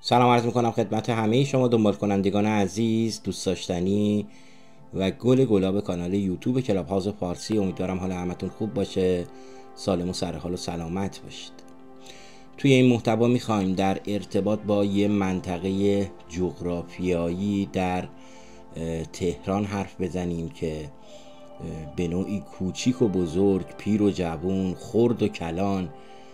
سلام عرض میکنم خدمت همه شما دنبال کنندگان عزیز، دوست داشتنی و گلاب کانال یوتیوب کلاب هاوس فارسی. امیدوارم حال همتون خوب باشه، سالم و سرحال و سلامت باشید. توی این محتوا میخوایم در ارتباط با یه منطقه جغرافیایی در تهران حرف بزنیم که به نوعی کوچیک و بزرگ، پیر و جوون، خرد و کلان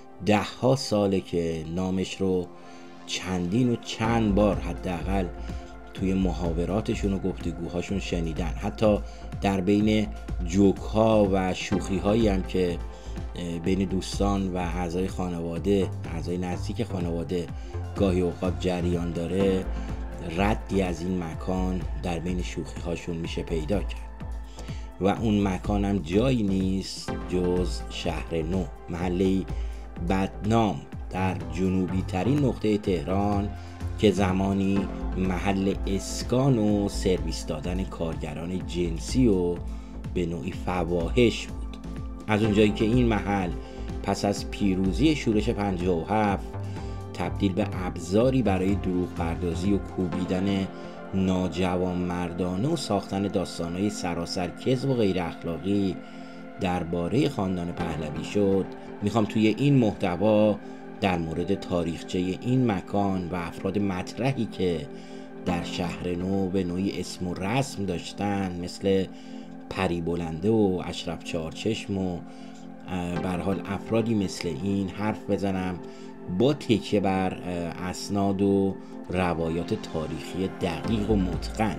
10 ساله که نامش رو چندین و چند بار حداقل توی محاوراتشون و گفتگوهاشون شنیدن. حتی در بین جوک‌ها و شوخی‌هایی هم که بین دوستان و اعضای خانواده، اعضای نزدیک خانواده گاهی اوقات جریان داره، ردی از این مکان در بین شوخی‌هاشون میشه پیدا کرد. و اون مکان هم جایی نیست جز شهر نو، محله‌ای بدنام در جنوبی ترین نقطه تهران که زمانی محل اسکان و سرویس دادن کارگران جنسی و به نوعی فواحش بود. از اونجایی که این محل پس از پیروزی شورش 57 تبدیل به ابزاری برای دروغ پردازی و کوبیدن ناجوانمردانه و ساختن داستانهای سراسر کذب و غیر اخلاقی درباره خاندان پهلوی شد، میخوام توی این محتوا در مورد تاریخچه این مکان و افراد مطرحی که در شهر نو به نوعی اسم و رسم داشتن، مثل پری بلنده و اشرف چهارچشم و به هر حال افرادی مثل این حرف بزنم، با تکیه بر اسناد و روایات تاریخی دقیق و متقن.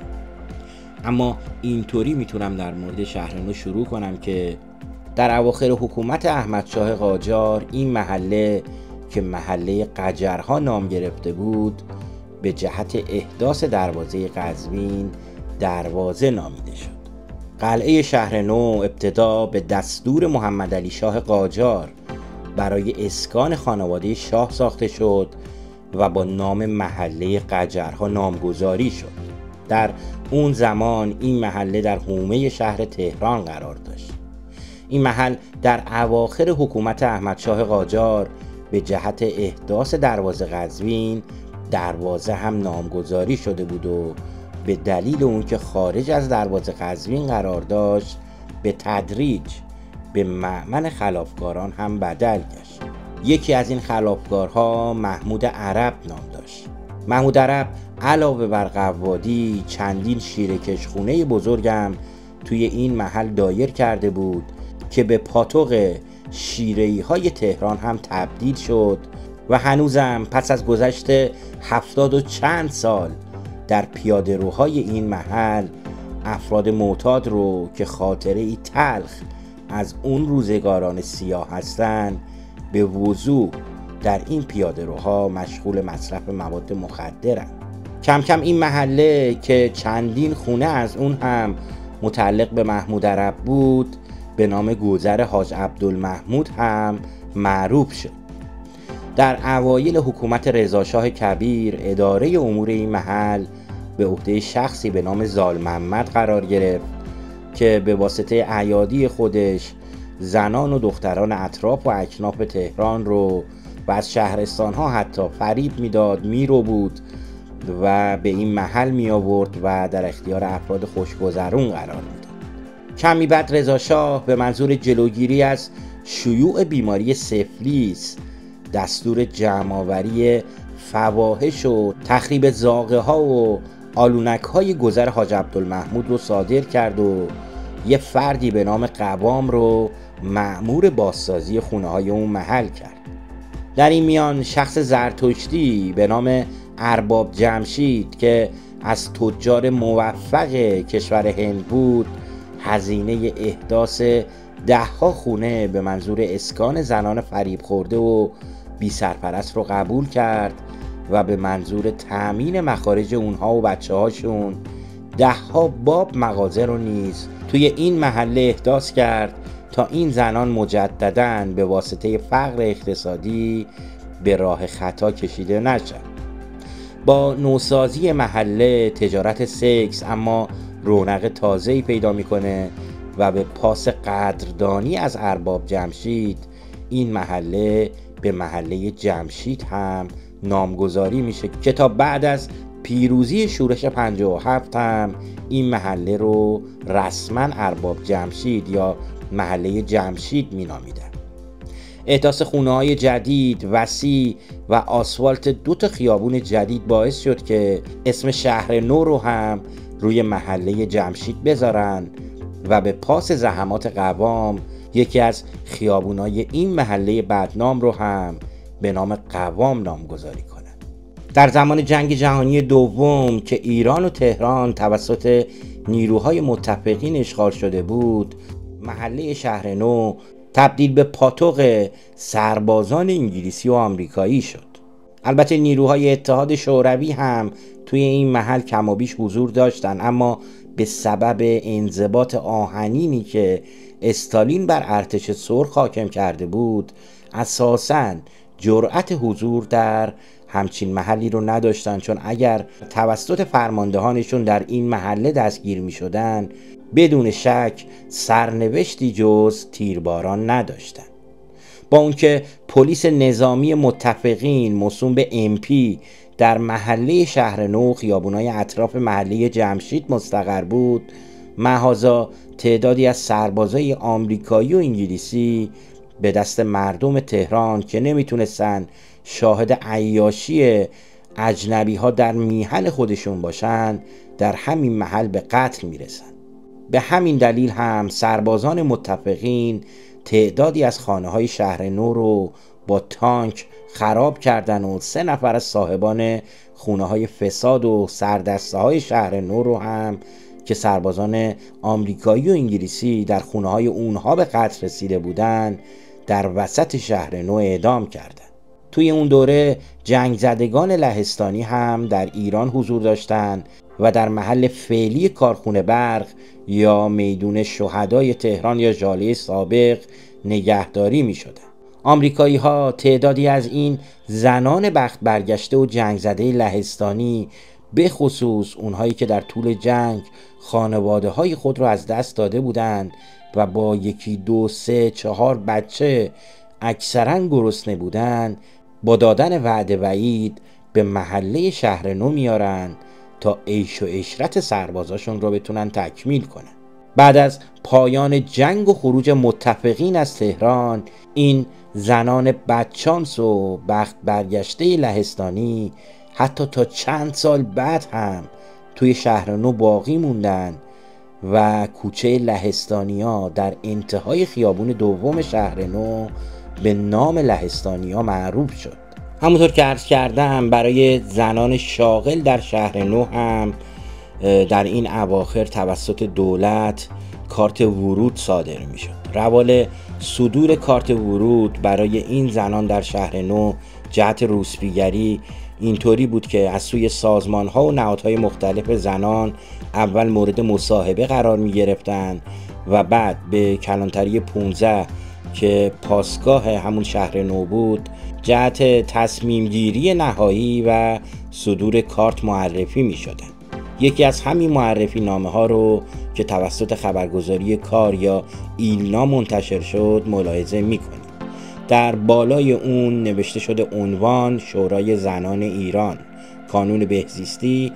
اما اینطوری میتونم در مورد شهر نو شروع کنم که در اواخر حکومت احمدشاه قاجار این محله که محله قجرها نام گرفته بود، به جهت احداث دروازه قزوین دروازه نامیده شد. قلعه شهر نو ابتدا به دستور محمد علی شاه قاجار برای اسکان خانواده شاه ساخته شد و با نام محله قجرها نامگذاری شد. در اون زمان این محله در حومه شهر تهران قرار داشت. این محل در اواخر حکومت احمدشاه قاجار به جهت احداث دروازه قزوین دروازه هم نامگذاری شده بود و به دلیل اون که خارج از دروازه قزوین قرار داشت به تدریج به مأمن خلافکاران هم بدل گشت. یکی از این خلافکارها محمود عرب نام داشت. محمود عرب علاوه بر قوادی چندین شیره‌کشخونه بزرگم توی این محل دایر کرده بود که به پاتوق شیره‌ای‌های تهران هم تبدیل شد و هنوزم پس از گذشت 70 و چند سال در پیاده روهای این محل افراد معتاد رو که خاطره ای تلخ از اون روزگاران سیاه هستند به وضوح در این پیاده روها مشغول مصرف مواد مخدرند. کم کم این محله که چندین خونه از اون هم متعلق به محمود عرب بود به نام گذر حاج عبدالمحمود هم معروف شد. در اوایل حکومت رضاشاه کبیر اداره امور این محل به عهده شخصی به نام زال محمد قرار گرفت که به واسطه ایادی خودش زنان و دختران اطراف و اکناف تهران رو و از شهرستان ها حتی فریب میداد، میرو بود و به این محل می آورد و در اختیار افراد خوشگذرون قرار میداد. کمی بعد رضاشاه به منظور جلوگیری از شیوع بیماری سفلیس دستور جمع‌آوری فواحش و تخریب زاغه ها و آلونک های گذر حاج عبدالمحمود رو صادر کرد و یه فردی به نام قوام رو مأمور بازسازی خونه های اون محل کرد. در این میان شخص زرتشتی به نام ارباب جمشید که از تجار موفق کشور هند بود هزینه احداث 10 خونه به منظور اسکان زنان فریب خورده و بی سرپرست رو قبول کرد و به منظور تأمین مخارج اونها و بچه هاشون 10 باب مغازه رو نیز توی این محله احداث کرد تا این زنان مجدداً به واسطه فقر اقتصادی به راه خطا کشیده نشد. با نوسازی محله تجارت سکس اما رونق تازه‌ای پیدا میکنه و به پاس قدردانی از ارباب جمشید این محله به محله جمشید هم نامگذاری میشه که تا بعد از پیروزی شورش 57 هم این محله رو رسما ارباب جمشید یا محله جمشید مینامیدن. احداث خونه‌های جدید، وسیع و آسفالت 2 خیابون جدید باعث شد که اسم شهر نو رو هم روی محله جمشید بذارن و به پاس زحمات قوام یکی از خیابون‌های این محله بدنام رو هم به نام قوام نامگذاری کنن. در زمان جنگ جهانی دوم که ایران و تهران توسط نیروهای متفقین اشغال شده بود، محله شهر نو تبدیل به پاتوق سربازان انگلیسی و آمریکایی شد. البته نیروهای اتحاد شوروی هم توی این محل کم و بیش حضور داشتن، اما به سبب انضباط آهنینی که استالین بر ارتش سرخ حاکم کرده بود اساساً جرأت حضور در همچین محلی رو نداشتن، چون اگر توسط فرماندهانشون در این محله دستگیر می شدن بدون شک سرنوشتی جز تیرباران نداشتن. با اون که پلیس نظامی متفقین موسوم به MP در محله شهر نو خیابونای اطراف محله جمشید مستقر بود، محاذا تعدادی از سربازای آمریکایی و انگلیسی به دست مردم تهران که نمیتونستن شاهد عیاشی اجنبی ها در میهن خودشون باشن در همین محل به قتل میرسن. به همین دلیل هم سربازان متفقین تعدادی از خانه های شهر نو رو با تانک خراب کردن و 3 نفر از صاحبان خونه های فساد و سردسته های شهر نو رو هم که سربازان آمریکایی و انگلیسی در خونه های اونها به قتل رسیده بودن در وسط شهر نو اعدام کردند. توی اون دوره جنگ زدگان لهستانی هم در ایران حضور داشتند و در محل فعلی کارخونه برق یا میدون شهدای تهران یا ژاله سابق نگهداری می شدن. آمریکایی ها تعدادی از این زنان بخت برگشته و جنگ زده لهستانی، به خصوص اونهایی که در طول جنگ خانواده های خود را از دست داده بودند و با 1 2 3 4 بچه اکثرا گرسنه بودند، با دادن وعده وعید به محله شهر نو میارن تا عیش و عشرت سربازاشون رو بتونن تکمیل کنن. بعد از پایان جنگ و خروج متفقین از تهران، این زنان بدشانس و بخت برگشته لهستانی حتی تا چند سال بعد هم توی شهر نو باقی موندن و کوچه لهستانیا در انتهای خیابون دوم شهر نو به نام لهستانیا معروف شد. همونطور که عرض کردم برای زنان شاغل در شهر نو هم در این اواخر توسط دولت کارت ورود صادر می شد. روال صدور کارت ورود برای این زنان در شهر نو جهت روسپیگری اینطوری بود که از سوی سازمان ها و نهادهای مختلف زنان اول مورد مصاحبه قرار می گرفتن و بعد به کلانتری 15 که پاسگاه همون شهر نو بود جهت تصمیم گیری نهایی و صدور کارت معرفی می شدن. یکی از همین معرفی نامه ها رو که توسط خبرگزاری کار یا ایلنا منتشر شد ملاحظه می کنیم. در بالای اون نوشته شده عنوان شورای زنان ایران، کانون بهزیستی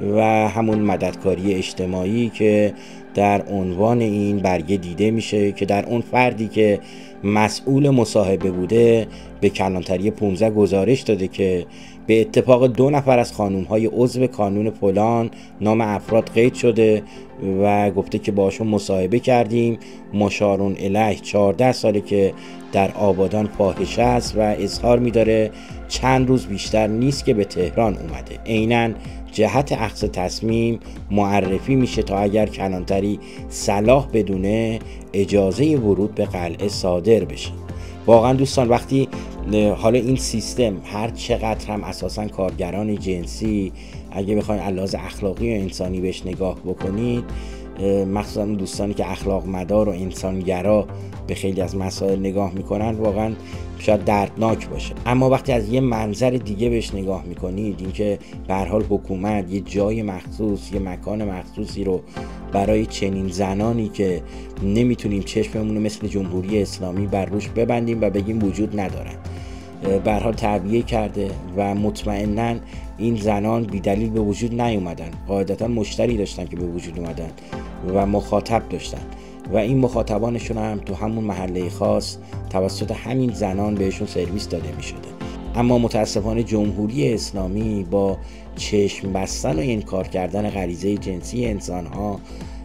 و همون مددکاری اجتماعی که در عنوان این برگه دیده میشه که در اون فردی که مسئول مصاحبه بوده به کلانتری 15 گزارش داده که به اتفاق 2 نفر از خانوم‌های عضو کانون فلان نام افراد قید شده و گفته که باشون مصاحبه کردیم، مشارون الیه 14 ساله که در آبادان فاحشه است و اظهار می‌داره چند روز بیشتر نیست که به تهران اومده. عیناً جهت اخذ تصمیم معرفی میشه تا اگر کلانتری صلاح بدونه اجازه ورود به قلعه صادر بشه. واقعا دوستان وقتی حالا این سیستم هر چقدر هم اساساً کارگران جنسی اگه بخواید علاوه اخلاقی و انسانی بهش نگاه بکنید، مخصوصا دوستانی که اخلاق مدار و انسانگرا به خیلی از مسائل نگاه میکنن، واقعا شاید دردناک باشه. اما وقتی از یه منظر دیگه بهش نگاه میکنید، اینکه به هر حال حکومت یه جای مخصوص، یه مکان مخصوصی رو برای چنین زنانی که نمیتونیم چشممون رو مثل جمهوری اسلامی بر روش ببندیم و بگیم وجود ندارن، به هر حال تعبیه کرده و مطمئناً این زنان بی دلیل به وجود نیومدن. قاعدتاً مشتری داشتن که به وجود اومدن و مخاطب داشتن و این مخاطبانشون هم تو همون محله خاص توسط همین زنان بهشون سرویس داده می شده. اما متاسفانه جمهوری اسلامی با چشم بستن و انکار کردن غریزه جنسی انسانها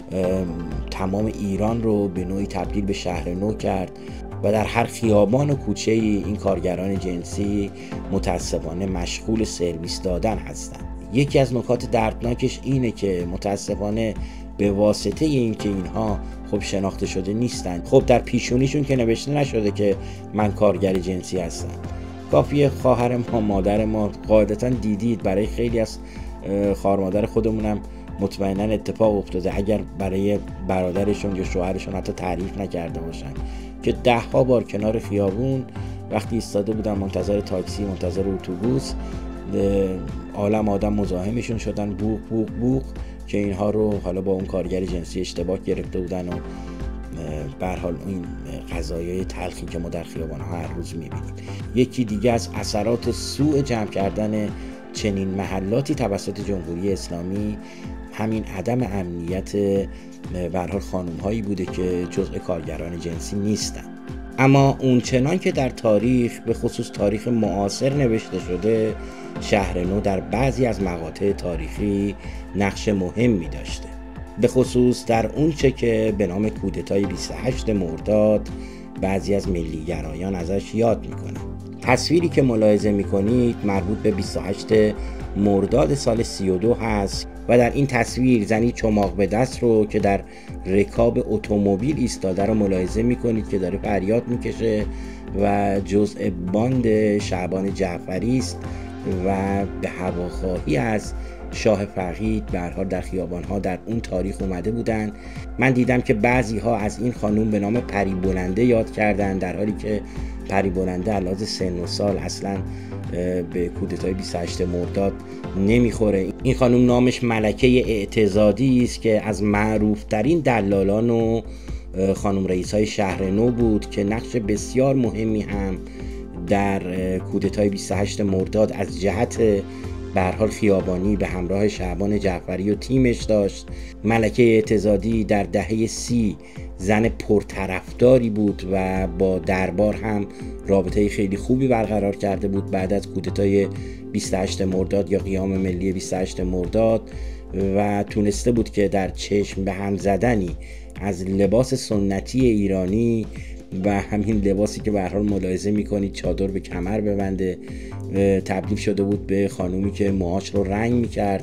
تمام ایران رو به نوعی تبدیل به شهر نو کرد و در هر خیابان و کوچه این کارگران جنسی متاسفانه مشغول سرویس دادن هستند. یکی از نکات دردناکش اینه که متاسفانه به واسطه اینکه اینها خب شناخته شده نیستن، خب در پیشونیشون که نوشته نشده که من کارگر جنسی هستم. کافیه خواهر ما، مادر ما، قاعدتا دیدید برای خیلی از خواهر مادر خودمونم مطمئنا اتفاق افتاده، اگر برای برادرشون یا شوهرشون حتی تعریف نکرده باشن، که 10 بار کنار خیابون وقتی ایستاده بودن منتظر تاکسی، منتظر اتوبوس، عالم آدم مزاحمشون شدن، بوق بوق بوق، که اینها رو حالا با اون کارگر جنسی اشتباه گرفته بودن و به هر حال این قضایای تلخی که ما در خیابان‌ها هر روز می‌بینیم. یکی دیگه از اثرات سوء جمع کردن چنین محلاتی توسط جمهوری اسلامی همین عدم امنیت به هر حال خانم‌هایی بوده که جزء کارگران جنسی نیستن. اما اون چنان که در تاریخ، به خصوص تاریخ معاصر نوشته شده، شهر نو در بعضی از مقاطع تاریخی نقش مهمی داشته، به خصوص در اون چه که به نام کودتای 28 مرداد بعضی از ملیگرایان ازش یاد میکنن. تصویری که ملاحظه میکنید مربوط به 28 مرداد سال 32 هست و در این تصویر زنی چماق به دست رو که در رکاب اتومبیل ایستاده رو ملاحظه میکنید که داره فریاد میکشه و جزء باند شعبان جعفری است و به هواخواهی از شاه فقید به هر حال در خیابان‌ها در اون تاریخ اومده بودن. من دیدم که بعضی‌ها از این خانم به نام پری بلنده یاد کردن، در حالی که پری بلنده علاوه سن و سال اصلاً به کودتای 28 مرداد نمیخوره. این خانم نامش ملکه اعتزادی است که از معروف‌ترین دلالان و خانم رئیس‌های شهر نو بود که نقش بسیار مهمی هم در کودتای 28 مرداد از جهت به هر حال خیابانی به همراه شعبان جعفری و تیمش داشت. ملکه اعتزادی در دهه 30 زن پرطرفداری بود و با دربار هم رابطه خیلی خوبی برقرار کرده بود بعد از کودتای 28 مرداد یا قیام ملی 28 مرداد و تونسته بود که در چشم به هم زدنی از لباس سنتی ایرانی و همین لباسی که به هر حال ملاحظه میکنید چادر به کمر ببنده، تبدیل شده بود به خانومی که موهاش رو رنگ میکرد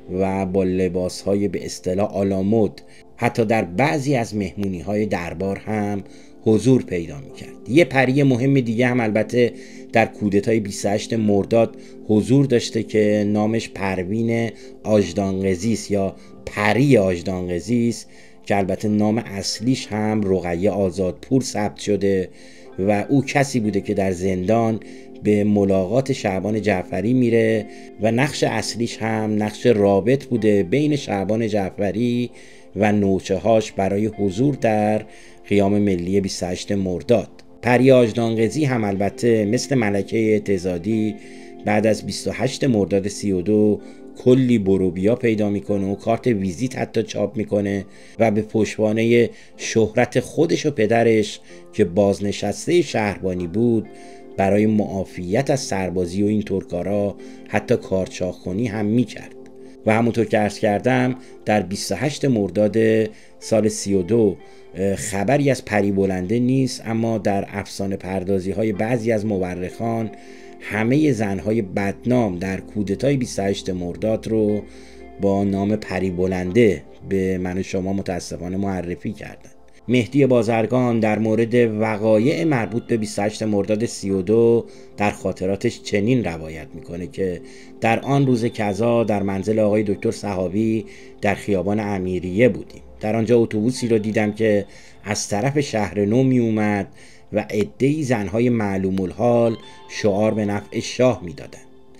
و با لباسهای به اصطلاح آلامود حتی در بعضی از مهمونی‌های دربار هم حضور پیدا میکرد. یه پری مهم دیگه هم البته در کودتای 28 مرداد حضور داشته که نامش پروین آژدانقزی است یا پری آژدانقزی است که البته نام اصلیش هم رقیه آزادپور ثبت شده و او کسی بوده که در زندان به ملاقات شعبان جعفری میره و نقش اصلیش هم نقش رابط بوده بین شعبان جعفری و نوچه هاش برای حضور در قیام ملی 28 مرداد. پری آژدانقزی هم البته مثل ملکه اعتزادی بعد از 28 مرداد 32 کلی بروبیا پیدا میکنه و کارت ویزیت حتی چاپ میکنه و به پشتوانه شهرت خودش و پدرش که بازنشسته شهربانی بود برای معافیت از سربازی و این طور حتی کارچاخ‌کنی هم میکرد. و همونطور که عرض کردم در 28 مرداد سال 32 خبری از پری بلنده نیست، اما در افسانه پردازی های بعضی از مورخان همه زنهای بدنام در کودتای 28 مرداد رو با نام پری بلنده به من و شما متاسفانه معرفی کردن. مهدی بازرگان در مورد وقایع مربوط به 28 مرداد 32 در خاطراتش چنین روایت میکنه که در آن روز کذا در منزل آقای دکتر صحابی در خیابان امیریه بودیم. در آنجا اتوبوسی رو دیدم که از طرف شهر نو می اومد و عده‌ای زنهای معلوم الحال شعار به نفع شاه میدادن.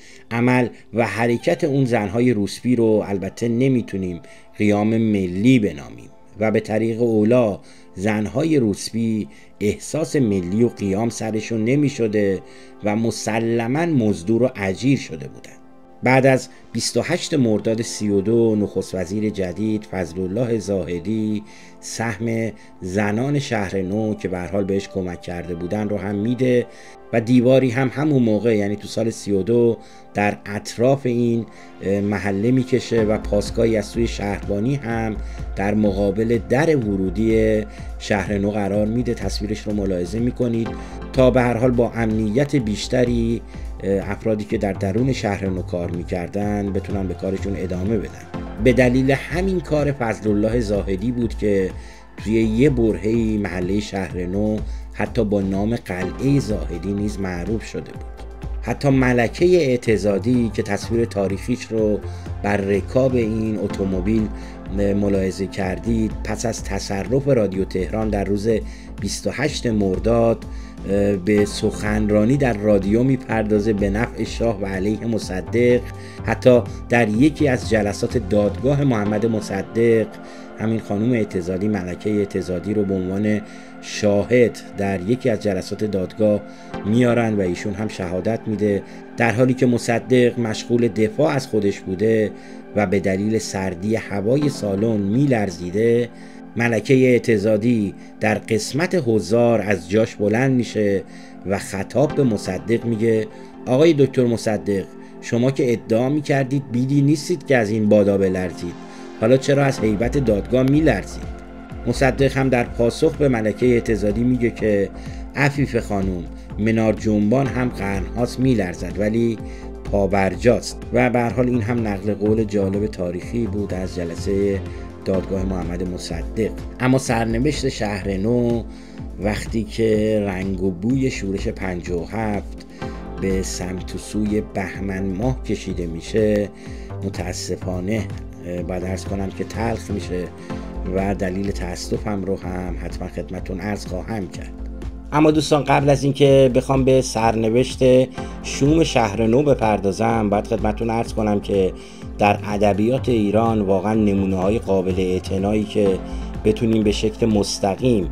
عمل و حرکت اون زنهای روسپی رو البته نمیتونیم قیام ملی بنامیم و به طریق اولا زنهای روسبی احساس ملی و قیام سرشون نمی شده و مسلماً مزدور و اجیر شده بودن. بعد از 28 مرداد 32 نخست وزیر جدید فضلالله زاهدی سهم زنان شهر نو که به هر حال بهش کمک کرده بودن رو هم میده و دیواری هم همون موقع یعنی تو سال 32 در اطراف این محله میکشه و پاسگاهی از سوی شهربانی هم در مقابل در ورودی شهر نو قرار میده. تصویرش رو ملاحظه میکنید تا به هر حال با امنیت بیشتری افرادی که در درون شهر نو کار میکردن بتونن به کارشون ادامه بدن. به دلیل همین کار فضلالله زاهدی بود که توی یه برهه‌ای محله شهر نو حتی با نام قلعه زاهدی نیز معروف شده بود. حتی ملکه اعتزادی که تصویر تاریخیش رو بر رکاب این اتومبیل ملاحظه کردید پس از تصرف رادیو تهران در روز 28 مرداد به سخنرانی در رادیو میپردازه به نفع شاه و علیه مصدق. حتی در یکی از جلسات دادگاه محمد مصدق همین خانم اعتزادی، ملکه اعتزادی رو به عنوان شاهد در یکی از جلسات دادگاه میارن و ایشون هم شهادت میده، در حالی که مصدق مشغول دفاع از خودش بوده و به دلیل سردی هوای سالن میلرزیده. ملکه اعتزادی در قسمت حضار از جاش بلند میشه و خطاب به مصدق میگه آقای دکتر مصدق، شما که ادعا میکردید بیدی نیستید که از این بادا بلرزید، حالا چرا از هیبت دادگاه میلرزید؟ مصدق هم در پاسخ به ملکه اعتزادی میگه که عفیف خانم، منار جنبان هم قرنهاست میلرزد ولی پابرجاست. و به هر حال این هم نقل قول جالب تاریخی بود از جلسه دادگاه محمد مصدق. اما سرنوشت شهر نو وقتی که رنگ و بوی شورش 57 به سمت و سوی بهمن ماه کشیده میشه متاسفانه باید عرض کنم که تلخ میشه و دلیل تاسفم رو هم حتما خدمتون عرض خواهم کرد. اما دوستان قبل از اینکه بخوام به سرنوشت شوم شهر نو بپردازم باید خدمتون عرض کنم که در ادبیات ایران واقعا نمونه‌های قابل اعتنایی که بتونیم به شکل مستقیم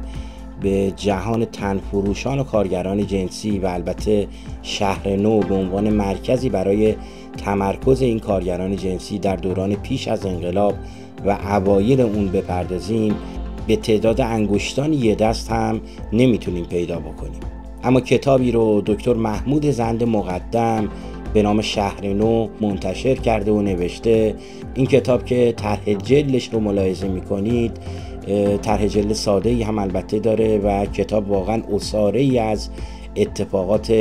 به جهان تنفروشان و کارگران جنسی و البته شهر نو به عنوان مرکزی برای تمرکز این کارگران جنسی در دوران پیش از انقلاب و اوایل اون بپردازیم به تعداد انگشتان یه دست هم نمیتونیم پیدا بکنیم. اما کتابی رو دکتر محمود زند مقدم به نام شهر نو منتشر کرده و نوشته. این کتاب که طرح جلدش رو ملاحظه میکنید طرح جلد ساده ای هم البته داره و کتاب واقعا عصاره ای از اتفاقات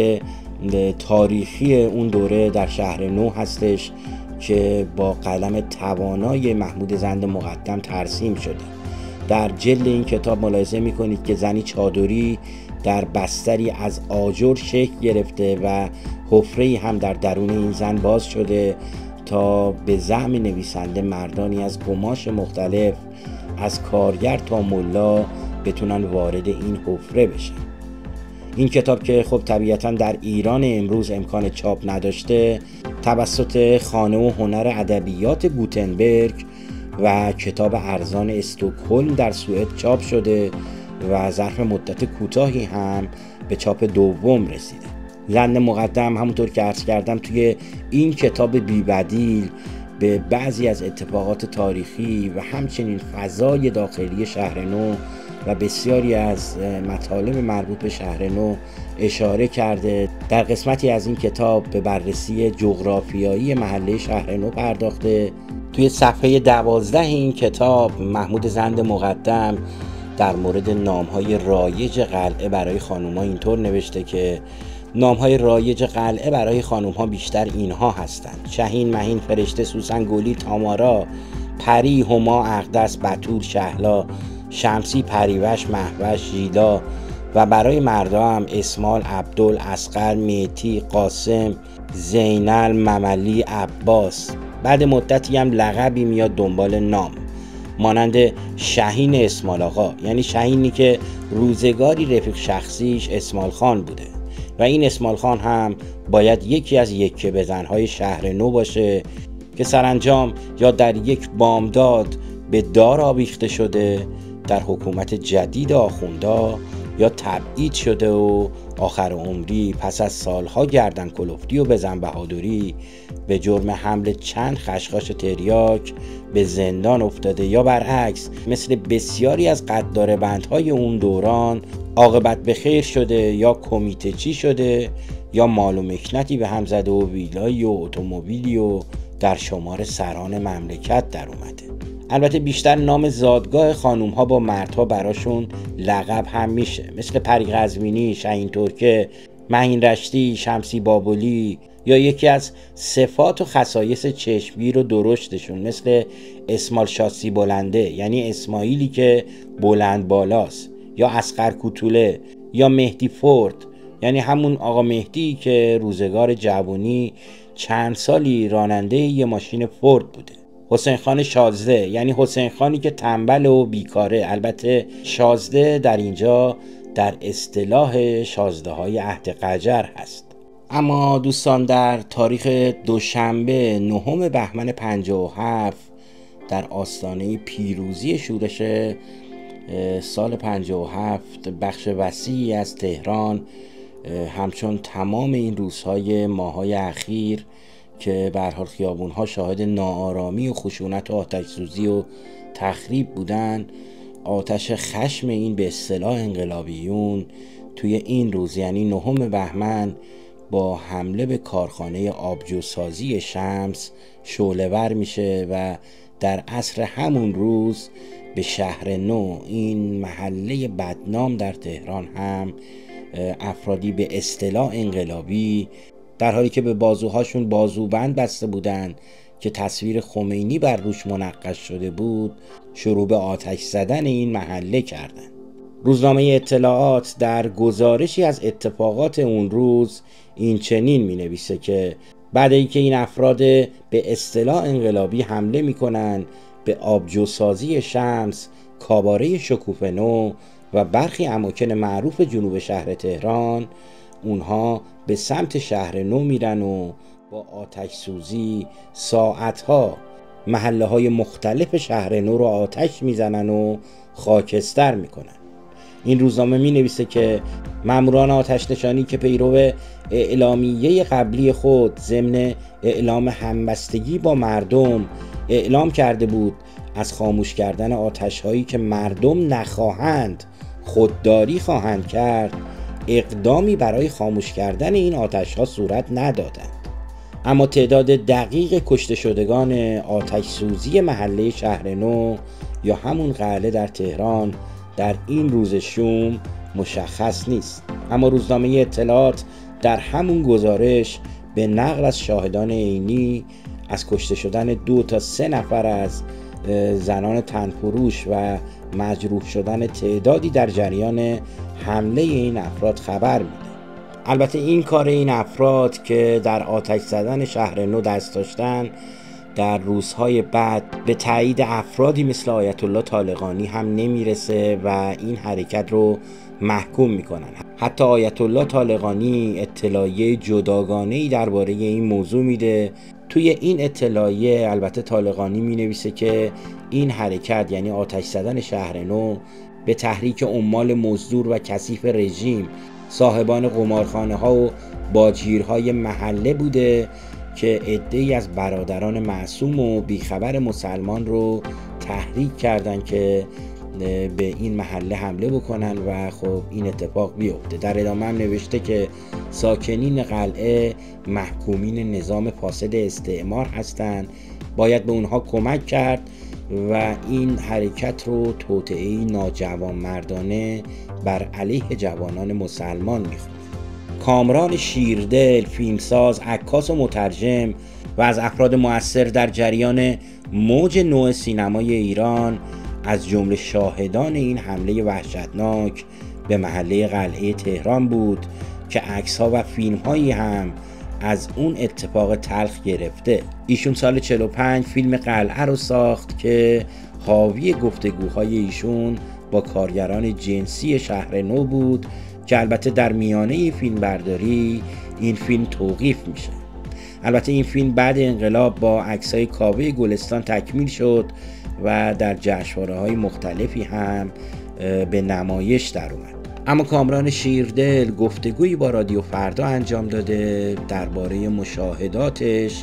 تاریخی اون دوره در شهر نو هستش که با قلم توانای محمود زند مقدم ترسیم شده. در جلد این کتاب ملاحظه میکنید که زنی چادری در بستری از آجر شکل گرفته و حفره‌ای هم در درون این زن باز شده تا به زعم نویسنده مردانی از قماش مختلف از کارگر تا ملا بتونن وارد این حفره بشن. این کتاب که خب طبیعتا در ایران امروز امکان چاپ نداشته توسط خانه و هنر ادبیات گوتنبرگ و کتاب ارزان استکهلم در سوئد چاپ شده و ظرف مدت کوتاهی هم به چاپ دوم رسیده. زند مقدم همونطور که عرض کردم توی این کتاب بی‌بدیل به بعضی از اتفاقات تاریخی و همچنین فضای داخلی شهر نو و بسیاری از مطالب مربوط به شهر نو اشاره کرده. در قسمتی از این کتاب به بررسی جغرافیایی محله شهر نو پرداخته. توی صفحه 12 این کتاب محمود زند مقدم در مورد نام‌های رایج قلعه برای خانوما اینطور نوشته که نام‌های رایج قلعه برای خانوم‌ها بیشتر اینها هستند: شهین، مهین، فرشته، سوسن، گلی، تامارا، پری، هما، اقدس، بتول، شهلا، شمسی، پریوش، مهوش، ژیلا و برای مردا هم اسمال، عبدل، اصغر، میتی، قاسم، زینل، مملی، عباس. بعد مدتی هم لقبی میاد دنبال نام مانند شهین اسمال آقا، یعنی شهینی که روزگاری رفیق شخصیش اسمال خان بوده و این اسمال خان هم باید یکی از یکه بزنهای شهر نو باشه که سرانجام یا در یک بامداد به دار آویخته شده در حکومت جدید آخوندا یا تبعید شده و آخر عمری پس از سالها گردن کلفتی و بزن بهادری به جرم حمل چند خشخاش تریاک به زندان افتاده، یا برعکس مثل بسیاری از قدار بندهای اون دوران عاقبت به خیر شده یا کمیته چی شده یا مال و مکنتی به هم زده و ویلایی و اتومبیلی و در شمار سران مملکت در اومده. البته بیشتر نام زادگاه خانوم ها با مردها براشون لقب هم میشه، مثل پری قزوینی، شهین ترکه، مهین رشتی، شمسی بابلی، یا یکی از صفات و خصایص چشمگیر و درشتشون مثل اسمال شاسی بلنده، یعنی اسماعیلی که بلند بالاست، یا اصغر کوتوله، یا مهدی فورد، یعنی همون آقا مهدی که روزگار جوانی چند سالی راننده یه ماشین فورد بوده. حسین خان شازده، یعنی حسین خانی که تنبل و بیکاره. البته شازده در اینجا در اصطلاح شازده های عهد قجر هست. اما دوستان، در تاریخ دوشنبه 9 بهمن 57 در آستانه پیروزی شورش سال 57 بخش وسیعی از تهران، همچون تمام این روزهای ماهای اخیر که به هر حال خیابون‌ها شاهد ناآرامی و خشونت و آتش‌سوزی و تخریب بودن، آتش خشم این به اصطلاح انقلابیون توی این روز یعنی 9 بهمن با حمله به کارخانه آبجوسازی شمس شعله‌ور میشه و در عصر همون روز به شهر نو، این محله بدنام در تهران، هم افرادی به اصطلاح انقلابی در حالی که به بازوهاشون بازوبند بسته بودن که تصویر خمینی بر روش منقش شده بود، شروع به آتش زدن این محله کردند. روزنامه اطلاعات در گزارشی از اتفاقات اون روز این چنین می نویسه که بعد اینکه این افراد به اصطلاح انقلابی حمله می کنن به آبجوسازی شمس، کاباره شکوفه نو و برخی اماکن معروف جنوب شهر تهران، اونها به سمت شهر نو میرن و با آتش سوزی ساعتها محله های مختلف شهر نو رو آتش میزنن و خاکستر میکنن. این روزنامه می نویسه که ماموران آتش نشانی که پیرو اعلامیه قبلی خود ضمن اعلام همبستگی با مردم اعلام کرده بود از خاموش کردن آتش هایی که مردم نخواهند خودداری خواهند کرد، اقدامی برای خاموش کردن این آتش ها صورت ندادند. اما تعداد دقیق کشته شدگان آتش سوزی محله شهر نو یا همون قلعه در تهران در این روز شوم مشخص نیست. اما روزنامه اطلاعات در همون گزارش به نقل از شاهدان عینی از کشته شدن 2 تا 3 نفر از زنان تنفروش و مجروح شدن تعدادی در جریان حمله این افراد خبر میده. البته این کار این افراد که در آتش زدن شهر نو دست داشتن در روزهای بعد به تایید افرادی مثل آیت الله طالقانی هم نمیرسه و این حرکت رو محکوم میکنن. حتی آیت الله طالقانی اطلاعیه جداگانه‌ای درباره این موضوع میده. توی این اطلاعیه البته طالقانی می نویسه که این حرکت یعنی آتش زدن شهر نو به تحریک عمال مزدور و کثیف رژیم، صاحبان قمارخانه ها و باجگیرهای محله بوده که عده‌ای از برادران معصوم و بیخبر مسلمان رو تحریک کردن که به این محله حمله بکنن و خب این اتفاق بیفته. در ادامه هم نوشته که ساکنین قلعه محکومین نظام فاسد استعمار هستند، باید به اونها کمک کرد و این حرکت رو توطئه‌ای ناجوانمردانه بر علیه جوانان مسلمان میخونه. کامران شیردل، فیلمساز، عکاس و مترجم و از افراد مؤثر در جریان موج نو سینمای ایران، از جمله شاهدان این حمله وحشتناک به محله قلعه تهران بود که عکس‌ها و فیلم‌هایی هم از اون اتفاق تلخ گرفته. ایشون سال 45 فیلم قلعه رو ساخت که حاوی گفتگوهای ایشون با کارگران جنسی شهر نو بود که البته در میانه فیلم برداری این فیلم توقیف میشه. البته این فیلم بعد انقلاب با عکس‌های کاوه گلستان تکمیل شد و در جشنواره‌های مختلفی هم به نمایش در اومد. اما کامران شیردل گفتگویی با رادیو فردا انجام داده درباره مشاهداتش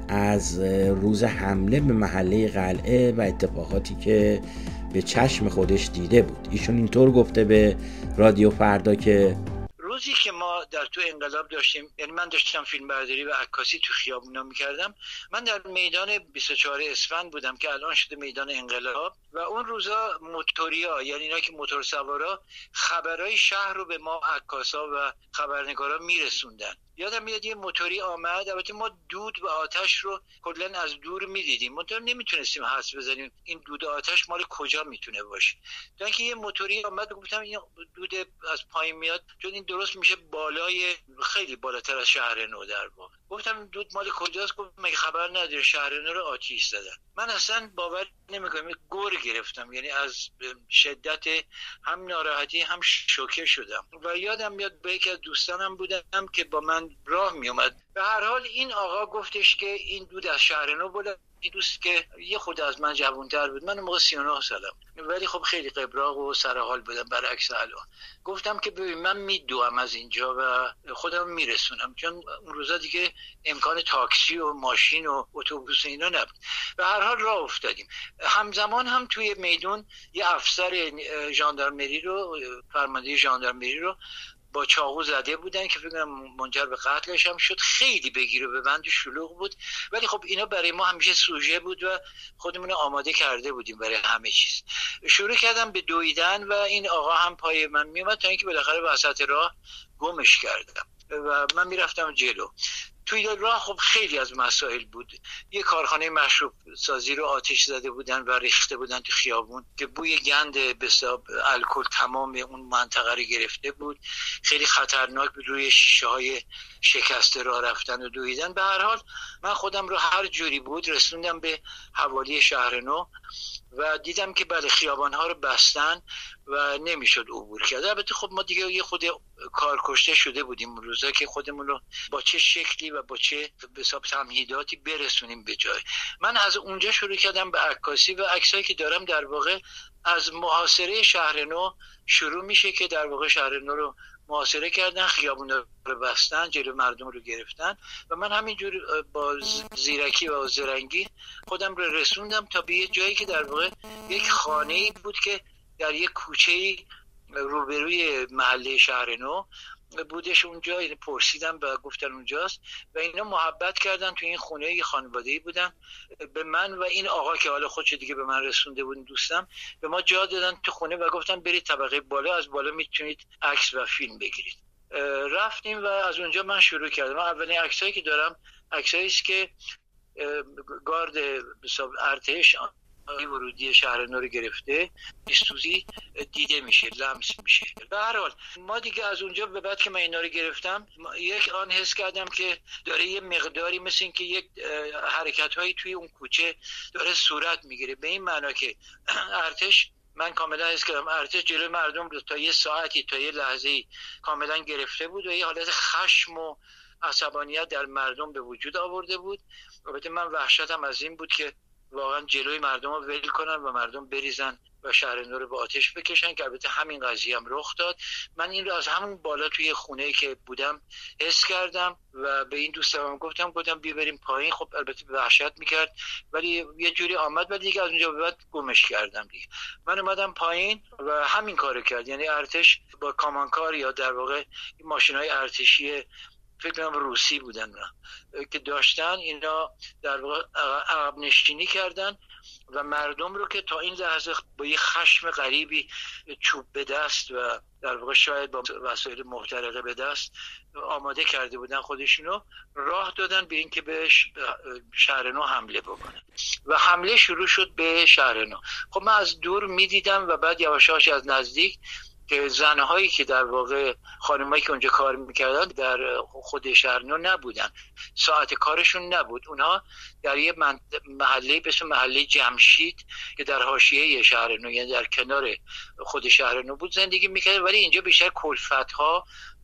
از روز حمله به محله قلعه و اتفاقاتی که به چشم خودش دیده بود. ایشون اینطور گفته به رادیو فردا که روزی که ما در تو انقلاب داشتیم، یعنی من داشتم فیلم برداری و عکاسی تو خیابونا میکردم، من در میدان 24 اسفند بودم که الان شده میدان انقلاب، و اون روزا موتوریا، یعنی اینا که موتور سوارا، خبرهای شهر رو به ما عکاسا و خبرنگارا میرسوندن. یادم میاد یه موتوری آمد، البته ما دود و آتش رو کلا از دور میدیدیم، منتها نمیتونستیم حدس بزنیم این دود و آتش مال کجا میتونه باشه. تا اینکه یه موتوری آمد، گفتم این دود از پایین میاد، چون این درست میشه بالای خیلی بالاتر از شهر نو. در واقع گفتم دود مال کجاست؟ گفت مگه خبر نداره شهر نو رو آتش زدن. من اصلا باور نمیکنم، گور گرفتم، یعنی از شدت هم ناراحتی هم شوکه شدم. و یادم میاد با یکی از دوستانم بودم که با من راه میومد. به هر حال این آقا گفتش که این دود از شهر نو بوده. این دوست که یه خود از من جوان‌تر بود، من موقع 39 سالم، ولی خب خیلی قبراق و سرحال بودم برعکس الان. گفتم که ببین من میدوام از اینجا و خودم میرسونم، چون اون روزا دیگه امکان تاکسی و ماشین و اتوبوس اینا نبود. به هر حال راه افتادیم. همزمان هم توی میدون یه افسر ژاندارمری رو، فرمانده ژاندارمری رو با چاقو زده بودن که فکر کنم منجر به قتلش هم شد. خیلی بگیر و ببند و شلوغ بود، ولی خب اینا برای ما همیشه سوژه بود و خودمون آماده کرده بودیم برای همه چیز. شروع کردم به دویدن و این آقا هم پای من میومد تا اینکه بالاخره وسط راه گمش کردم و من میرفتم جلو. توی راه خب خیلی از مسائل بود. یه کارخانه مشروب سازی رو آتش زده بودن و ریخته بودن تو خیابون که بوی گند به حساب الکل تمام اون منطقه رو گرفته بود. خیلی خطرناک بود، روی شیشه های شکسته راه رفتن و دویدن. به هر حال من خودم رو هر جوری بود رسوندم به حوالی شهر نو و دیدم که بله خیابان ها رو بستن و نمیشد عبور کرد. البته خب ما دیگه یه خود کار کشته شده بودیم اون روزا که خودمون رو با چه شکلی و با چه به حساب تمهیداتی برسونیم به جای. من از اونجا شروع کردم به عکاسی و عکسایی که دارم در واقع از محاصره شهر نو شروع میشه که در واقع شهر نو رو محاصره کردن، خیابون رو بستن، جلو مردم رو گرفتن و من همینجور با زیرکی و زرنگی خودم رو رسوندم تا به یه جایی که در واقع یک خانه‌ای بود که در یک کوچه‌ای روبروی محله شهر نو بودش. اونجا یعنی پرسیدم و گفتن اونجاست و اینا محبت کردن. تو این خونه یه خانواده‌ای بودن، به من و این آقا که حالا خودش دیگه به من رسونده بود دوستم، به ما جا دادن تو خونه و گفتن برید طبقه بالا، از بالا میتونید عکس و فیلم بگیرید. رفتیم و از اونجا من شروع کردم. من اولین عکسایی که دارم عکسایی است که گارد ارتش ورودی شهر نو رو گرفته، سوزی دیده میشه، لمس میشه. به هر حال ما دیگه از اونجا به بعد که من اینا رو گرفتم، یک آن حس کردم که داره یه مقداری مثل این که یک حرکت هایی توی اون کوچه داره صورت میگیره، به این معنا که ارتش، من کاملا حس کردم ارتش جلوی مردم رو تا یه ساعتی، تا یه لحظه‌ای کاملا گرفته بود و یه حالت خشم و عصبانیت در مردم به وجود آورده بود. البته من وحشتم از این بود که واقعا جلوی مردم رو ول کنن و مردم بریزن و شهر نو رو به آتش بکشن، که البته همین قضیه هم رخ داد. من این رو از همون بالا توی خونه‌ای که بودم حس کردم و به این دوستم گفتم بیا بریم پایین. خب البته وحشت میکرد ولی یه جوری آمد، ولی دیگه از اونجا به بعد گمش کردم دیگه. من اومدم پایین و همین کارو کرد، یعنی ارتش با کامانکار یا در واقع ماشین‌های ارتشی فکر کنم روسی بودن که داشتن، اینا در واقع عقب نشینی کردن و مردم رو که تا این لحظه با یه خشم غریبی چوب به دست و در واقع شاید با وسایل محترقه به دست آماده کرده بودن خودشونو، راه دادن به این که به شهر نو حمله بکنن و حمله شروع شد به شهر نو. خب من از دور میدیدم و بعد یواشاش از نزدیک که زنهایی که در واقع خانمایی که اونجا کار میکردن در خود شهر نو نبودن، ساعت کارشون نبود، اونها در یه محله به اسم محله جمشید که در حاشیه شهر نو، یعنی در کنار خود شهر نو بود، زندگی میکردن. ولی اینجا بیشتر کلفت‌ها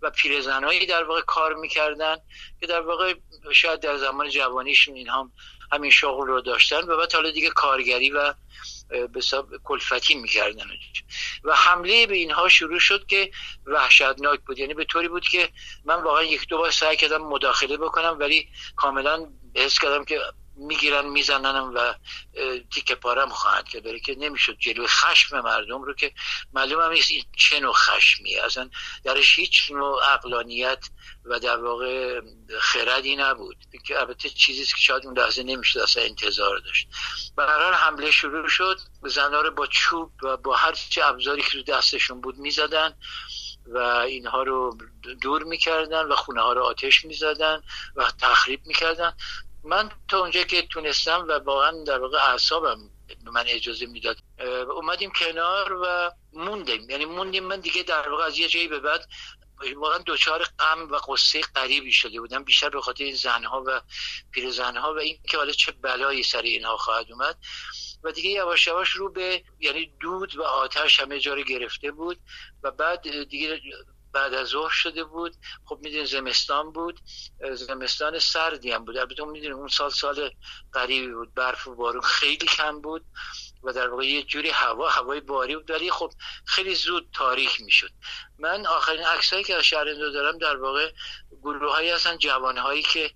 و پیرزنایی در واقع کار میکردن که در واقع شاید در زمان جوانیشون اینها همین شغل رو داشتن و بعد حالا دیگه کارگری و به حساب کلفتی میکردن و حمله به اینها شروع شد که وحشتناک بود. یعنی به طوری بود که من واقعا یک دو بار سعی کردم مداخله بکنم ولی کاملا حس کردم که میگیرن میزننم و تیکه پارم خواهند کرد، برای که نمیشد جلوی خشم مردم رو که معلوم هم نیست این چه نوع خشمیه، اصلا درش هیچ نوع عقلانیت و در واقع خردی نبود که البته چیزی که شاید اون لحظه نمیشد اصلا انتظار داشت. به هر حال حمله شروع شد، زنها رو با چوب و با هر چه ابزاری که تو دستشون بود میزدن و اینها رو دور میکردن و خونه ها رو آتش میزدن و تخریب میکردن. من تا اونجا که تونستم و واقعا در واقع اعصابم به من اجازه میداد اومدیم کنار و موندیم. من دیگه در واقع از یه جایی به بعد واقعا دوچار غم و قصه غریبی شده بودم، بیشتر به خاطر این زنها و پیرزنها و این که حالا چه بلایی سر اینها خواهد اومد. و دیگه یواش یواش رو به یعنی دود و آتش همه جا رو گرفته بود و بعد دیگه بعد از ظهر شده بود. خب میدونید زمستان بود، زمستان سردی هم بود. البته میدونید اون سال غریبی بود، برف و بارون خیلی کم بود و در واقع یه جوری هوای باری بود، ولی خب خیلی زود تاریک میشد. من آخرین عکسایی که از شهرنو دارم در واقع گروه‌هایی هستن، جوانهایی که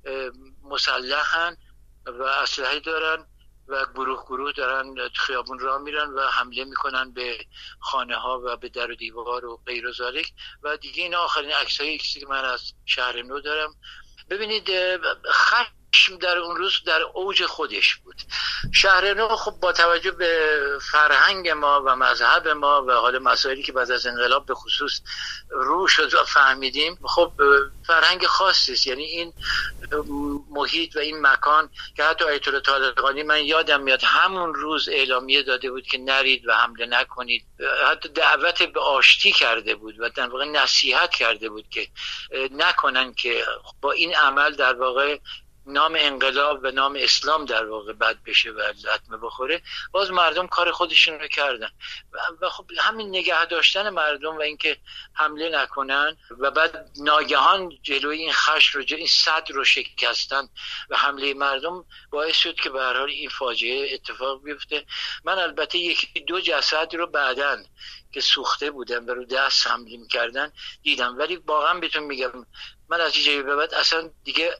مسلحن و اسلحه دارن و گروه دارن خیابون راه میرن و حمله میکنن به خانه ها و به در و دیوار و غیر و ذالک. و دیگه این آخرین عکسایی که من از شهرنو دارم. ببینید خشم در اون روز در اوج خودش بود. شهرنو خب با توجه به فرهنگ ما و مذهب ما و حال مسائلی که بعد از انقلاب به خصوص رو شد و فهمیدیم، خب فرهنگ خاصی است. یعنی این محیط و این مکان که حتی آیت الله طالقانی من یادم میاد همون روز اعلامیه داده بود که نرید و حمله نکنید، حتی دعوت به آشتی کرده بود و در واقع نصیحت کرده بود که نکنن که با این عمل در واقع نام انقلاب و نام اسلام در واقع بد بشه و لطمه بخوره. باز مردم کار خودشون رو کردن و خب همین نگه داشتن مردم و اینکه حمله نکنن و بعد ناگهان جلوی این خشم رو این صد رو شکستن و حمله مردم باعث شد که به هر حال این فاجعه اتفاق بیفته. من البته یکی دو جسد رو بعداً که سوخته بودن و رو دست حمله می‌کردن دیدم، ولی واقعا بهتون میگم من از این جایی به بعد اصلا دیگه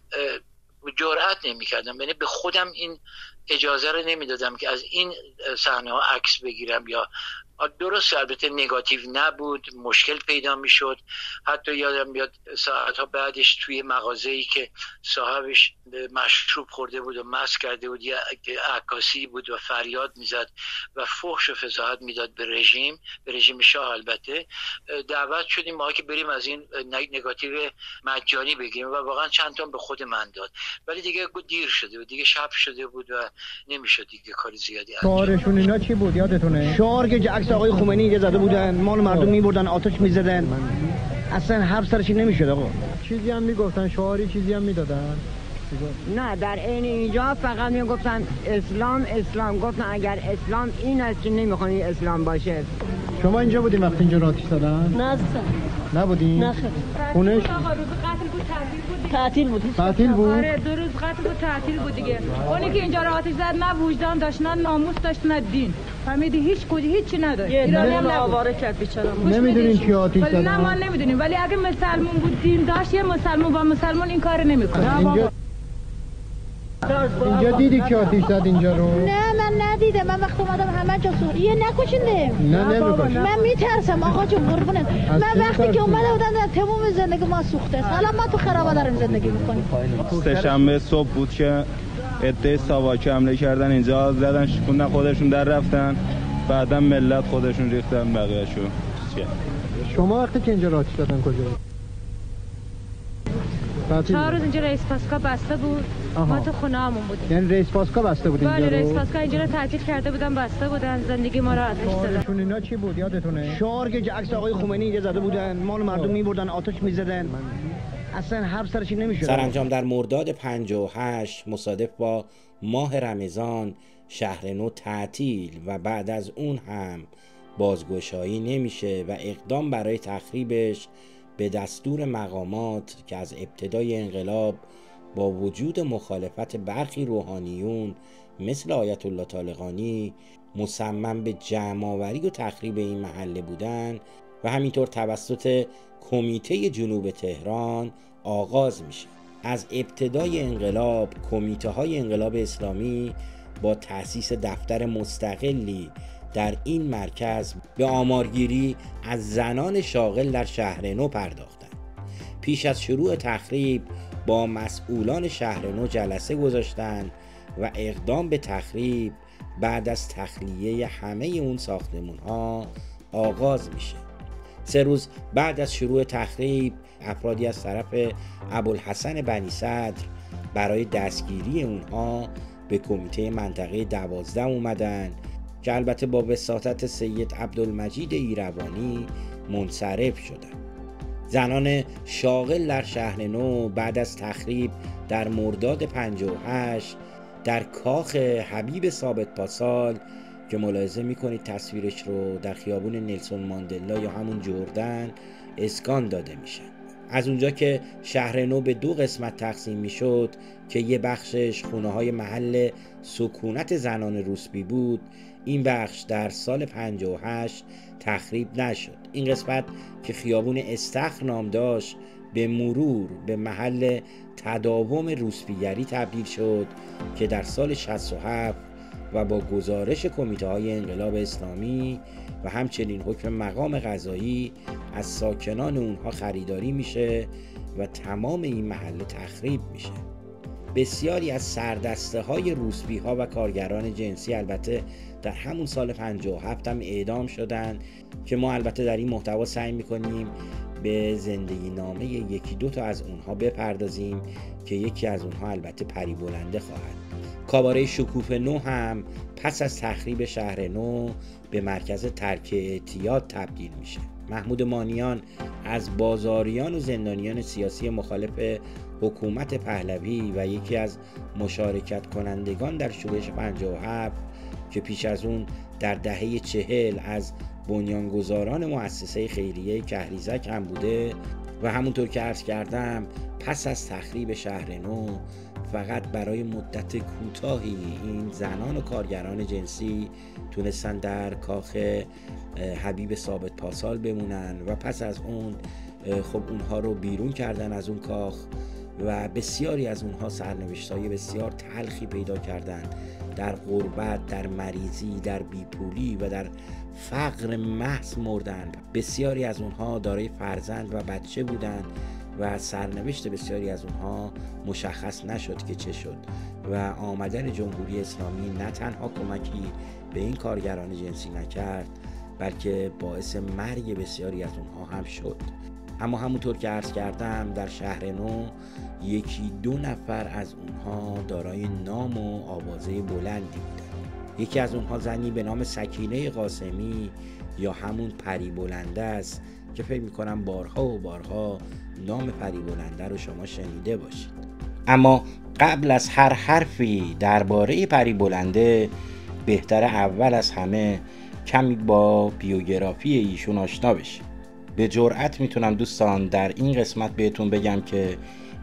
جرأت نمی‌کردم، یعنی به خودم این اجازه رو نمیدادم که از این صحنه ها عکس بگیرم. یا درست البته نگاتیو نبود، مشکل پیدا میشد. حتی یادم میاد ساعتها بعدش توی مغازه‌ای که صاحبش مشروب خورده بود و مست کرده بود یه عکاسی بود و فریاد میزد و فحش و فضاحت میداد به رژیم شاه. البته دعوت شدیم ما که بریم از این نگاتیو مجانی بگیریم و واقعا چند تا به خود من داد، ولی دیگه دیر شده بود، دیگه شب شده بود و نمیشد دیگه کاری زیادی انجام. شعارشون اینا چی بود یادتونه؟ شعار که عکس آقای خمینی اینجا زده بودن، مال مردم میبردن آتش میزدن، اصلا حرف سرشی نمیشد. آقا چیزی هم میگفتن، شعاری چیزی هم میدادن؟ نه، در عین اینجا فقط میگفتن اسلام. گفتن اگر اسلام این است که نمیخوانی اسلام باشه. شما اینجا بودین وقتی اینجا رو آتش زدن؟ نه نبودین؟ نه خیر. خونش؟ آقا روز قتل بود تعطیل بود. تعطیل بود؟ آره 2 روز قتل بود تعطیل بود دیگه. اونی که اینجا رو آتش زد نه وجدان داشت، نه ناموس داشت، نه دین. فهمیدی هیچی نداشت. ایرانی هم آواره کرد بیچاره. نمیدونین کی آتش زد؟ نه ما نمیدونیم، ولی اگه مسلمون بود دین داشت یه مسلمون با مسلمون این کار نمیکنه. اینجا دیدی که آتش زد اینجا رو؟ نه من ندیدم. من وقتی اومدم همه جا سوریه نکشنده. نه نمیکشن. من میترسم آقا جون قربونم. من وقتی که اومده بودم تمام زندگی ما سوخته است. حالا ما تو خرابه داریم زندگی میکنیم. سه‌شنبه صبح بود که عده ساواکی حمله کردن اینجا، زدن شکوندن خودشون در رفتن، بعدا ملت خودشون ریختن بقیه‌شو. شما وقتی که اینجا آتش زدن کجا بود؟ 4 روز اینجا رئیس پاسکا بسته بود. ما تو خونه‌مون بودیم. یعنی رئیس پاسکا بسته بود اینجا رو؟ بله رئیس پاسکا اینجا رو تعطیل کرده بودن، بسته بودن، زندگی ما رو آتش زدن. شون اینا چی بود یادتونه؟ شعار که عکس آقای خمینی اینجا زده بودن، مال مردم میبردن آتش میزدن، اصلا حرف سرشی نمیشد. سرانجام در مرداد 58 مصادف با ماه رمضان شهرنو تعطیل و بعد از اون هم بازگشایی نمیشه و اقدام برای تخریبش به دستور مقامات که از ابتدای انقلاب با وجود مخالفت برخی روحانیون مثل آیت الله طالقانی مصمم به جمع‌آوری و تخریب این محله بودن و همینطور توسط کمیته جنوب تهران آغاز میشه. از ابتدای انقلاب کمیته های انقلاب اسلامی با تأسیس دفتر مستقلی در این مرکز به آمارگیری از زنان شاغل در شهر نو پرداختند. پیش از شروع تخریب با مسئولان شهر نو جلسه گذاشتند و اقدام به تخریب بعد از تخلیه همه اون ساختمون ها آغاز میشه. 3 روز بعد از شروع تخریب افرادی از طرف ابوالحسن بنی صدر برای دستگیری اونها به کمیته منطقه 12 اومدن که البته با وساطت سید عبدالمجید ایروانی منصرف شدند. زنان شاغل در شهر نو بعد از تخریب در مرداد 58 در کاخ حبیب ثابت پاسال که ملاحظه میکنید تصویرش رو در خیابون نلسون ماندلا یا همون جردن اسکان داده میشن. از اونجا که شهر نو به 2 قسمت تقسیم میشد که یه بخشش خونه های محل سکونت زنان روسبی بود، این بخش در سال 58 تخریب نشد. این قسمت که خیابون استخر نام داشت به مرور به محل تداوم روسبیگری تبدیل شد که در سال 67 و با گزارش کمیته های انقلاب اسلامی و همچنین حکم مقام قضایی از ساکنان اونها خریداری میشه و تمام این محله تخریب میشه. بسیاری از سردسته های روسبی ها و کارگران جنسی البته در همون سال 57 هم اعدام شدن که ما البته در این محتوا سعی میکنیم به زندگی نامه 1-2 تا از اونها بپردازیم که یکی از اونها البته پری بلنده خواهد. کاباره شکوفه نو هم پس از تخریب شهر نو به مرکز ترک اعتیاد تبدیل میشه. محمود مانیان از بازاریان و زندانیان سیاسی مخالف حکومت پهلوی و یکی از مشارکت کنندگان در شورش 57 که پیش از اون در دهه 40 از بنیانگذاران مؤسسه خیریه کهریزک هم بوده و همونطور که عرض کردم پس از تخریب شهر نو فقط برای مدت کوتاهی این زنان و کارگران جنسی تونستن در کاخ حبیب ثابت پاسال بمونن و پس از اون خب اونها رو بیرون کردن از اون کاخ و بسیاری از اونها سرنوشت‌های بسیار تلخی پیدا کردن، در غربت، در مریضی، در بیپولی و در فقر محض مردن. بسیاری از اونها دارای فرزند و بچه بودند و سرنوشت بسیاری از اونها مشخص نشد که چه شد و آمدن جمهوری اسلامی نه تنها کمکی به این کارگران جنسی نکرد بلکه باعث مرگ بسیاری از اونها هم شد. اما همونطور که عرض کردم در شهر نو 1-2 نفر از اونها دارای نام و آوازه بلندی بودند. یکی از اونها زنی به نام سکینه قاسمی یا همون پری بلنده است که فکر میکنم بارها و بارها نام پری بلنده رو شما شنیده باشید. اما قبل از هر حرفی درباره پری بلنده بهتر اول از همه کمی با بیوگرافی ایشون آشنا بشید. به جرئت میتونم دوستان در این قسمت بهتون بگم که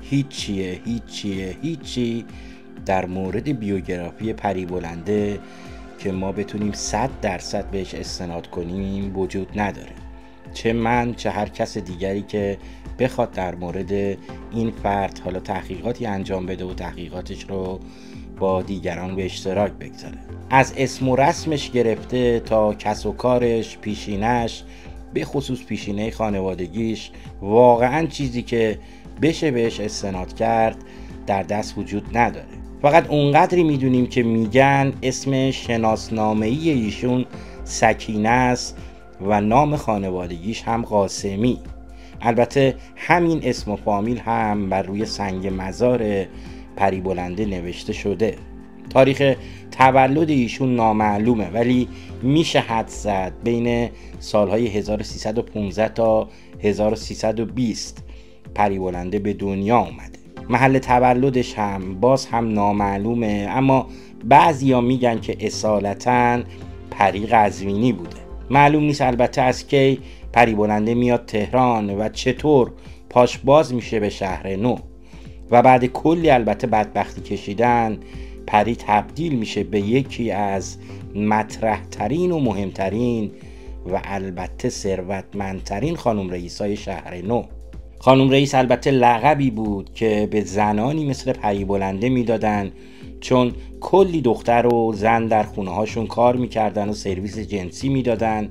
هیچی در مورد بیوگرافی پری بلنده که ما بتونیم 100% بهش استناد کنیم وجود نداره. چه من چه هر کس دیگری که بخواد در مورد این فرد حالا تحقیقاتی انجام بده و تحقیقاتش رو با دیگران به اشتراک بگذاره، از اسم و رسمش گرفته تا کس و کارش، پیشینش، به خصوص پیشینه خانوادگیش، واقعا چیزی که بشه بهش استناد کرد در دست وجود نداره. فقط اونقدری میدونیم که میگن اسم شناسنامه‌ای ایشون سکینه است و نام خانوادگیش هم قاسمی. البته همین اسم و فامیل هم بر روی سنگ مزار پری بلنده نوشته شده. تاریخ تولد ایشون نامعلومه ولی میشه حدس زد بین سالهای 1315 تا 1320 پری بلنده به دنیا اومده. محل تولدش هم باز هم نامعلومه، اما بعضیا میگن که اصالتاً پری قزوینی بوده. معلوم نیست البته از کی پریبلنده میاد تهران و چطور پاش باز میشه به شهر نو و بعد کلی البته بدبختی کشیدن پری تبدیل میشه به یکی از مطرح ترین و مهمترین و البته ثروتمندترین خانم رئیسای شهر نو. خانم رئیس البته لقبی بود که به زنانی مثل پریبلنده میدادن، چون کلی دختر و زن در خونه هاشون کار میکردن و سرویس جنسی میدادن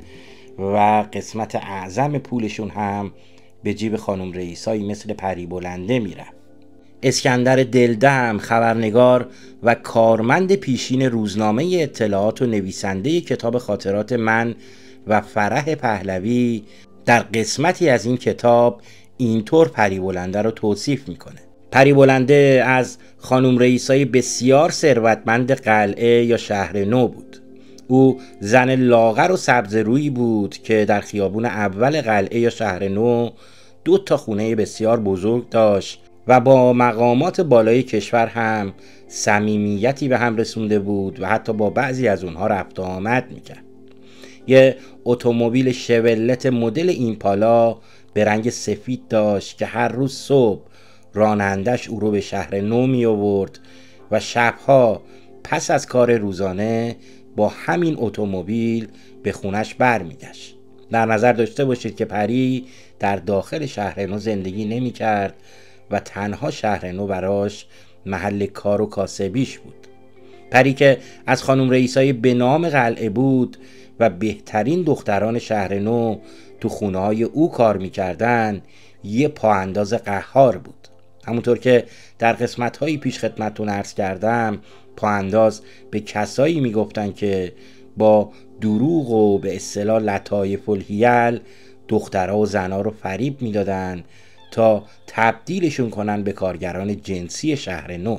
و قسمت اعظم پولشون هم به جیب خانم رئیسایی مثل پریبلنده میرفت. اسکندر دلدم، خبرنگار و کارمند پیشین روزنامه اطلاعات و نویسنده کتاب خاطرات من و فرح پهلوی، در قسمتی از این کتاب اینطور پریبلنده رو توصیف میکنه: پریبلنده از خانم رئیسای بسیار ثروتمند قلعه یا شهر نو بود. او زن لاغر و سبزرویی بود که در خیابون اول قلعه یا شهر نو 2 خونه بسیار بزرگ داشت و با مقامات بالای کشور هم صمیمیتی به هم رسونده بود و حتی با بعضی از اونها رفت و آمد میکرد. یه اتومبیل شولت مدل ایمپالا به رنگ سفید داشت که هر روز صبح رانندش او رو به شهر نو می آورد و شبها پس از کار روزانه با همین اتومبیل به خونش برمیگشت. در نظر داشته باشید که پری در داخل شهر نو زندگی نمی کرد و تنها شهر نو براش محل کار و کاسبیش بود. پری که از خانم رئیسای به نام قلعه بود و بهترین دختران شهر نو تو خونه های او کار میکردن، یه پاانداز قهار بود. همونطور که در قسمت هایی پیش خدمتتون عرض کردم، پاانداز به کسایی میگفتن که با دروغ و به اصطلاح لطایف الحیل دخترها و زنها رو فریب میدادن تا تبدیلشون کنن به کارگران جنسی شهر نو.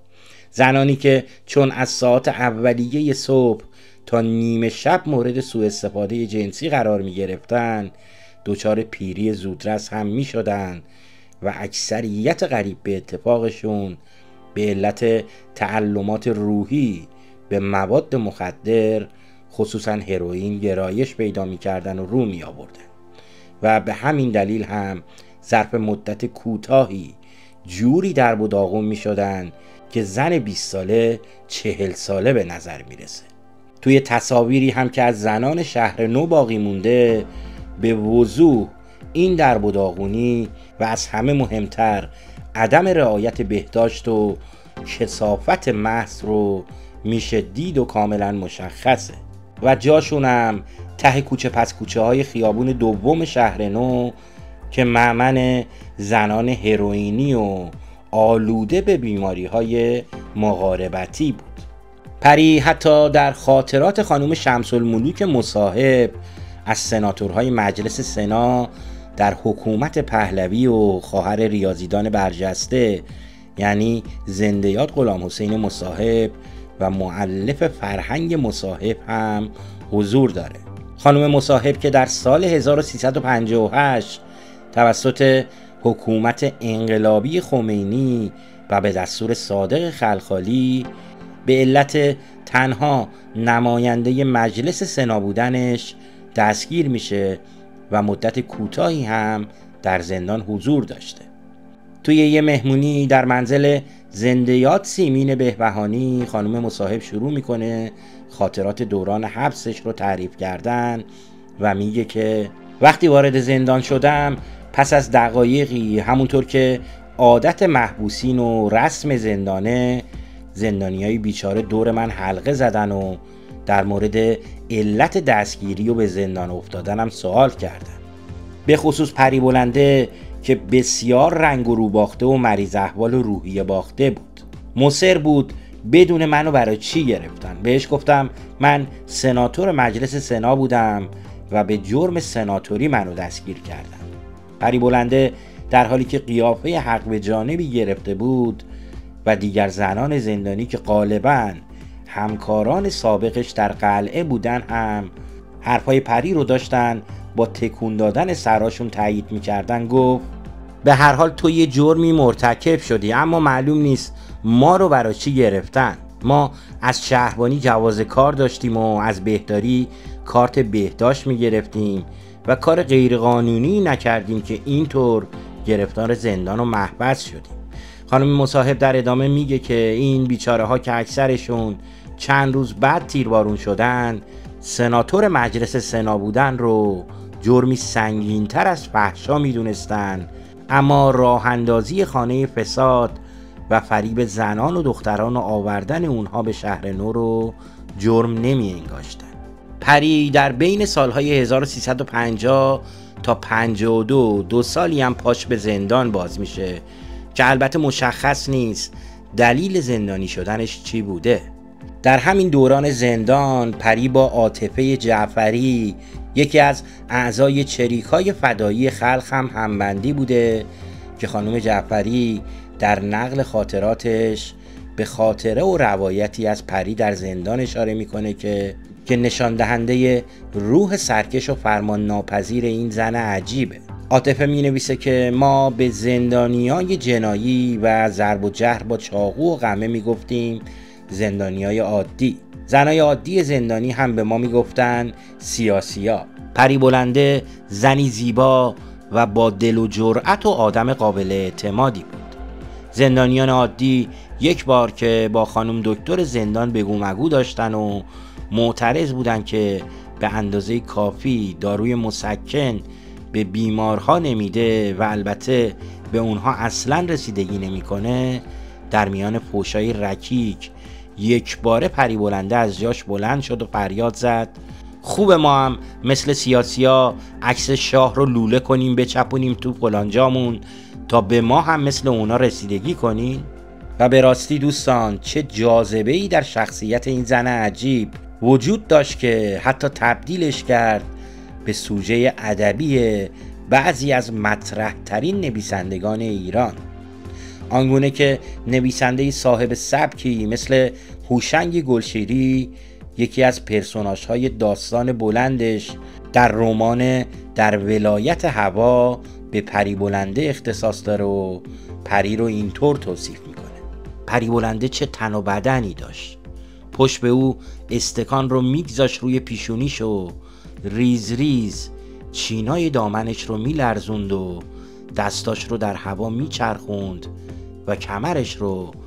زنانی که چون از ساعت اولیه صبح تا نیمه شب مورد سوء استفاده جنسی قرار می گرفتن، دچار پیری زودرس هم می شدن و اکثریت قریب به اتفاقشون به علت تعلمات روحی به مواد مخدر خصوصا هروئین گرایش پیدا می کردن و رو می آوردن و به همین دلیل هم ظرف مدت کوتاهی جوری در و داغون می شدن که زن 20 ساله 40 ساله به نظر می رسه. توی تصاویری هم که از زنان شهر نو باقی مونده به وضوح این درب و داغونی و از همه مهمتر عدم رعایت بهداشت و کثافت محض رو میشه دید و کاملا مشخصه و جاشونم ته کوچه پس کوچه های خیابون دوم شهر نو که مأمن زنان هروئینی و آلوده به بیماری های مقاربتی بود. پری حتی در خاطرات خانم شمس‌الملوک مصاحب از سناتورهای مجلس سنا در حکومت پهلوی و خواهر ریاضیدان برجسته یعنی زنده یاد غلام حسین مصاحب و مؤلف فرهنگ مصاحب هم حضور داره. خانم مصاحب که در سال 1358 توسط حکومت انقلابی خمینی و به دستور صادق خلخالی به علت تنها نماینده مجلس سنا بودنش دستگیر میشه و مدت کوتاهی هم در زندان حضور داشته. توی یه مهمونی در منزل زنده یاد سیمین بهبهانی خانم مصاحب شروع میکنه خاطرات دوران حبسش رو تعریف کردن و میگه که وقتی وارد زندان شدم پس از دقایقی همونطور که عادت محبوسین و رسم زندانه، زندانیای بیچاره دور من حلقه زدن و در مورد علت دستگیری و به زندان افتادنم سوال کردن. به خصوص پریبلنده که بسیار رنگ و رو باخته و مریض احوال و روحیه باخته بود. مصر بود بدون منو برای چی گرفتن. بهش گفتم من سناتور مجلس سنا بودم و به جرم سناتوری منو دستگیر کردن. پریبلنده در حالی که قیافه حق به جانبی گرفته بود و دیگر زنان زندانی که غالباً همکاران سابقش در قلعه بودن هم حرفای پری رو داشتن با تکون دادن سراشون تایید میکردن، گفت به هر حال تو یه جرمی مرتکب شدی اما معلوم نیست ما رو برای چی گرفتن. ما از شهربانی جواز کار داشتیم و از بهداری کارت بهداشت میگرفتیم و کار غیرقانونی نکردیم که اینطور گرفتار زندان و محبس شدیم. خانم مصاحب در ادامه میگه که این بیچاره ها که اکثرشون چند روز بعد تیربارون شدن، سناتور مجلس سنا بودن رو جرمی سنگین‌تر از فحشا میدونستن، اما راه اندازی خانه فساد و فریب زنان و دختران و آوردن اونها به شهر نو رو جرم نمی انگاشتن. پری در بین سالهای 1350 تا 52 2 سالی هم پاش به زندان باز میشه که البته مشخص نیست دلیل زندانی شدنش چی بوده. در همین دوران زندان پری با عاطفه جعفری، یکی از اعضای چریک‌های فدایی خلق هم همبندی بوده که خانم جعفری در نقل خاطراتش به خاطره و روایتی از پری در زندان اشاره میکنه که نشان دهنده روح سرکش و فرمان ناپذیر این زن عجیبه. عاطفه می نویسه که ما به زندانیای جنایی و ضرب و جرح با چاقو و قمه می گفتیم زندانیای عادی. زنای عادی زندانی هم به ما می گفتن سیاسیا. پری بلنده زنی زیبا و با دل و جرأت و آدم قابل اعتمادی بود. زندانیان عادی یک بار که با خانم دکتر زندان بگو مگو داشتن و معترض بودن که به اندازه کافی داروی مسکن به بیمارها نمیده و البته به اونها اصلا رسیدگی نمیکنه، در میان فحشای رکیک یک باره پری بلنده از جاش بلند شد و فریاد زد خوب ما هم مثل سیاسیا عکس شاه رو لوله کنیم بچپونیم تو فلانجامون تا به ما هم مثل اونا رسیدگی کنین؟ و به راستی دوستان چه جاذبه‌ای در شخصیت این زن عجیب وجود داشت که حتی تبدیلش کرد به سوژه ادبی بعضی از مطرح ترین نویسندگان ایران. آنگونه که نویسنده صاحب سبکی مثل هوشنگ گلشیری یکی از پرسوناژهای داستان بلندش در رمان در ولایت هوا به پری بلنده اختصاص داره و پری رو اینطور توصیف میکنه: پری بلنده چه تن و بدنی داشت، پشت به او استکان رو میگذاشت روی پیشونیش و ریز ریز چینای دامنش رو میلرزوند و دستاش رو در هوا میچرخوند و کمرش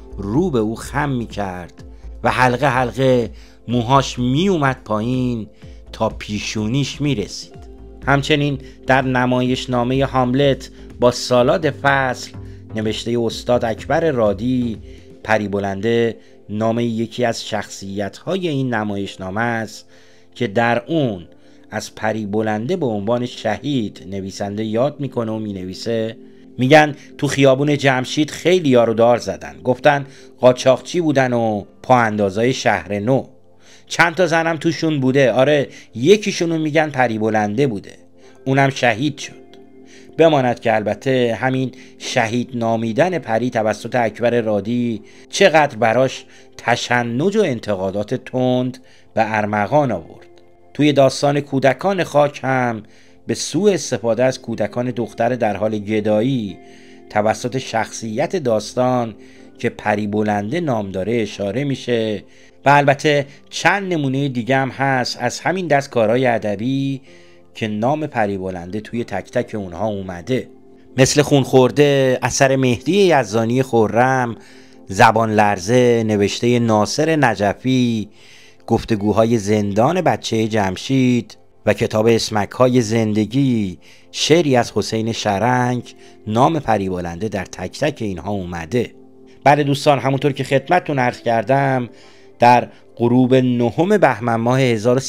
رو به او خم میکرد و حلقه حلقه موهاش میومد پایین تا پیشونیش میرسید. همچنین در نمایشنامه هاملت با سالاد فصل نوشته استاد اکبر رادی، پری بلنده نام یکی از شخصیت‌های این نمایشنامه است که در اون از پری بلنده به عنوان شهید نویسنده یاد میکنه و مینویسه: میگن تو خیابون جمشید خیلی یارو دار زدن، گفتن قاچاقچی بودن و پا اندازای شهر نو. چند تا زنم توشون بوده، آره یکیشونو میگن پری بلنده بوده، اونم شهید شد. بماند که البته همین شهید نامیدن پری توسط اکبر رادی چقدر براش تشنج و انتقادات تند و ارمغان آورد. توی داستان کودکان خاک هم به سوء استفاده از کودکان دختر در حال گدایی توسط شخصیت داستان که پری بلنده نام داره اشاره میشه و البته چند نمونه دیگه هم هست از همین دست کارهای ادبی که نام پری بلنده توی تک تک اونها اومده، مثل خونخورده اثر مهدی یزدانی خرم، زبان لرزه نوشته ناصر نجفی، گفتگوهای زندان بچه جمشید و کتاب اسمک‌های زندگی شعری از حسین شرنگ، نام پری بلنده در تک تک اینها اومده. بله دوستان، همونطور که خدمتتون عرض کردم در غروب 9 بهمن ماه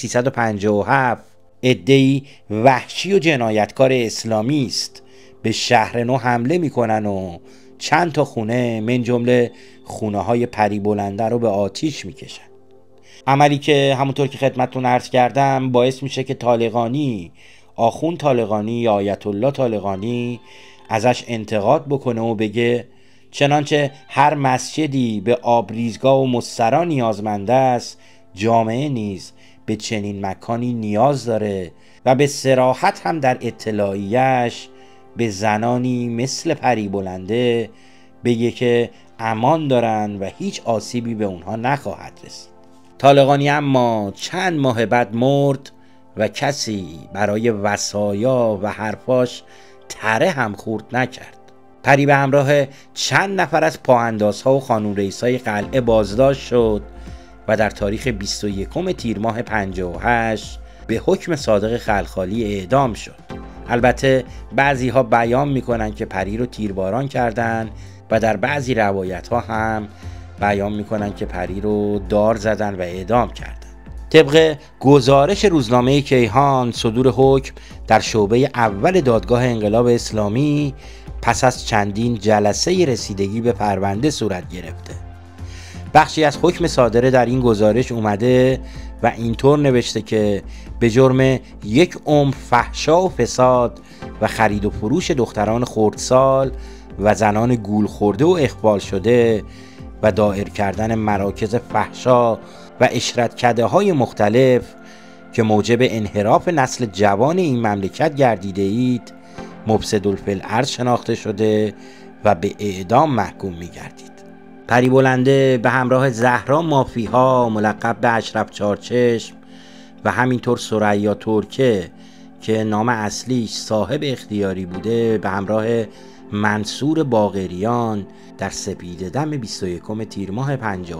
1357 عده‌ای وحشی و جنایتکار اسلامی است به شهر نو حمله میکنن و چند تا خونه من جمله خونه های پری بلنده رو به آتیش میکشن. عملی که همونطور که خدمتتون عرض کردم باعث میشه که طالقانی، آخوند طالقانی یا آیت الله طالقانی ازش انتقاد بکنه و بگه چنانچه هر مسجدی به آبریزگاه و مسترا نیازمند است، جامعه نیز به چنین مکانی نیاز داره و به صراحت هم در اطلاعیش به زنانی مثل پری بلنده بگه که امان دارن و هیچ آسیبی به اونها نخواهد رسید. طالقانی اما چند ماه بعد مرد و کسی برای وصایا و حرفاش تره هم خورد نکرد. پری به همراه چند نفر از پااندازها و خانون رئیسای قلعه بازداشت شد و در تاریخ 21 تیر ماه 58 به حکم صادق خلخالی اعدام شد. البته بعضی ها بیان میکنن که پری رو تیرباران کردن و در بعضی روایت ها هم بیان میکنن که پری رو دار زدن و اعدام کردن. طبق گزارش روزنامه کیهان، صدور حکم در شعبه اول دادگاه انقلاب اسلامی پس از چندین جلسه رسیدگی به پرونده صورت گرفته. بخشی از حکم صادره در این گزارش اومده و اینطور نوشته که به جرم 1 عمر فحشا و فساد و خرید و فروش دختران خردسال و زنان گول خورده و اخوال شده و دایر کردن مراکز فحشا و اشرتکده های مختلف که موجب انحراف نسل جوان این مملکت گردیده اید، مفسدالفی‌الارض شناخته شده و به اعدام محکوم می گردید. پری بلنده به همراه زهرا مافیها ملقب به اشرف چارچشم و همینطور ثریا ترکه که نام اصلیش صاحب اختیاری بوده به همراه منصور باقریان در سپیده‌دم 21 تیر ماه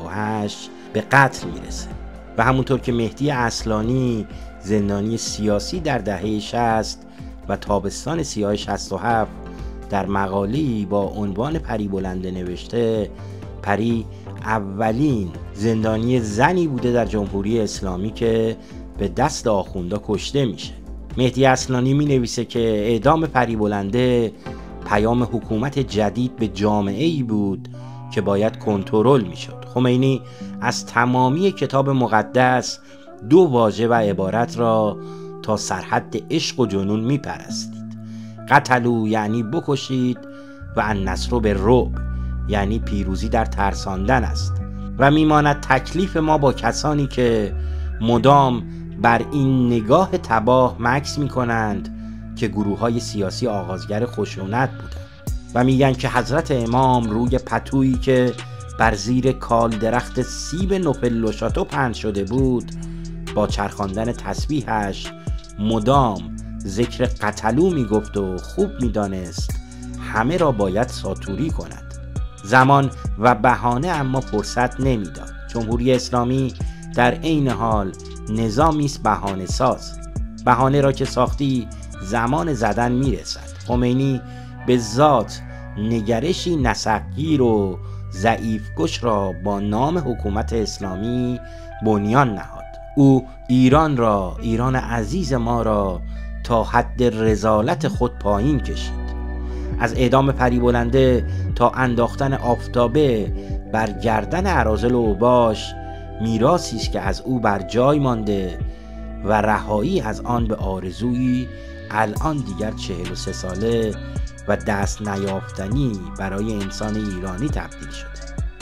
58 به قتل میرسه و همونطور که مهدی اصلانی زندانی سیاسی در دهه 60 و تابستان سیاه 67 در مقاله‌ای با عنوان پری بلنده نوشته، پری اولین زندانی زنی بوده در جمهوری اسلامی که به دست آخوندا کشته میشه. مهدی اصلانی می نویسه که اعدام پری بلنده پیام حکومت جدید به جامعه‌ای بود که باید کنترل میشد. خمینی از تمامی کتاب مقدس 2 واژه و عبارت را تا سرحد عشق و جنون میپرستید. قتلوا یعنی بکشید و النصر بالرعب یعنی پیروزی در ترساندن است و میماند تکلیف ما با کسانی که مدام بر این نگاه تباه مکث میکنند که گروه‌های سیاسی آغازگر خشونت بودند و میگن که حضرت امام روی پتویی که بر زیر کال درخت سیب نوفل پهن شده بود با چرخاندن تسبیحش مدام ذکر قتلو میگفت و خوب میدانست همه را باید ساتوری کند. زمان و بهانه اما فرصت نمیداد. جمهوری اسلامی در عین حال نظامی است بهانه ساز. بهانه را که ساختی زمان زدن میرسد. خمینی به ذات نگرشی نسقگیر و ضعیف‌کش را با نام حکومت اسلامی بنیان نهاد. او ایران را، ایران عزیز ما را تا حد رذالت خود پایین کشید. از اعدام پری بلنده تا انداختن آفتابه بر گردن اراذل و اوباش میراثی است که از او بر جای مانده و رهایی از آن به آرزویی الان دیگر 43 ساله و دست نیافتنی برای انسان ایرانی تبدیل شده.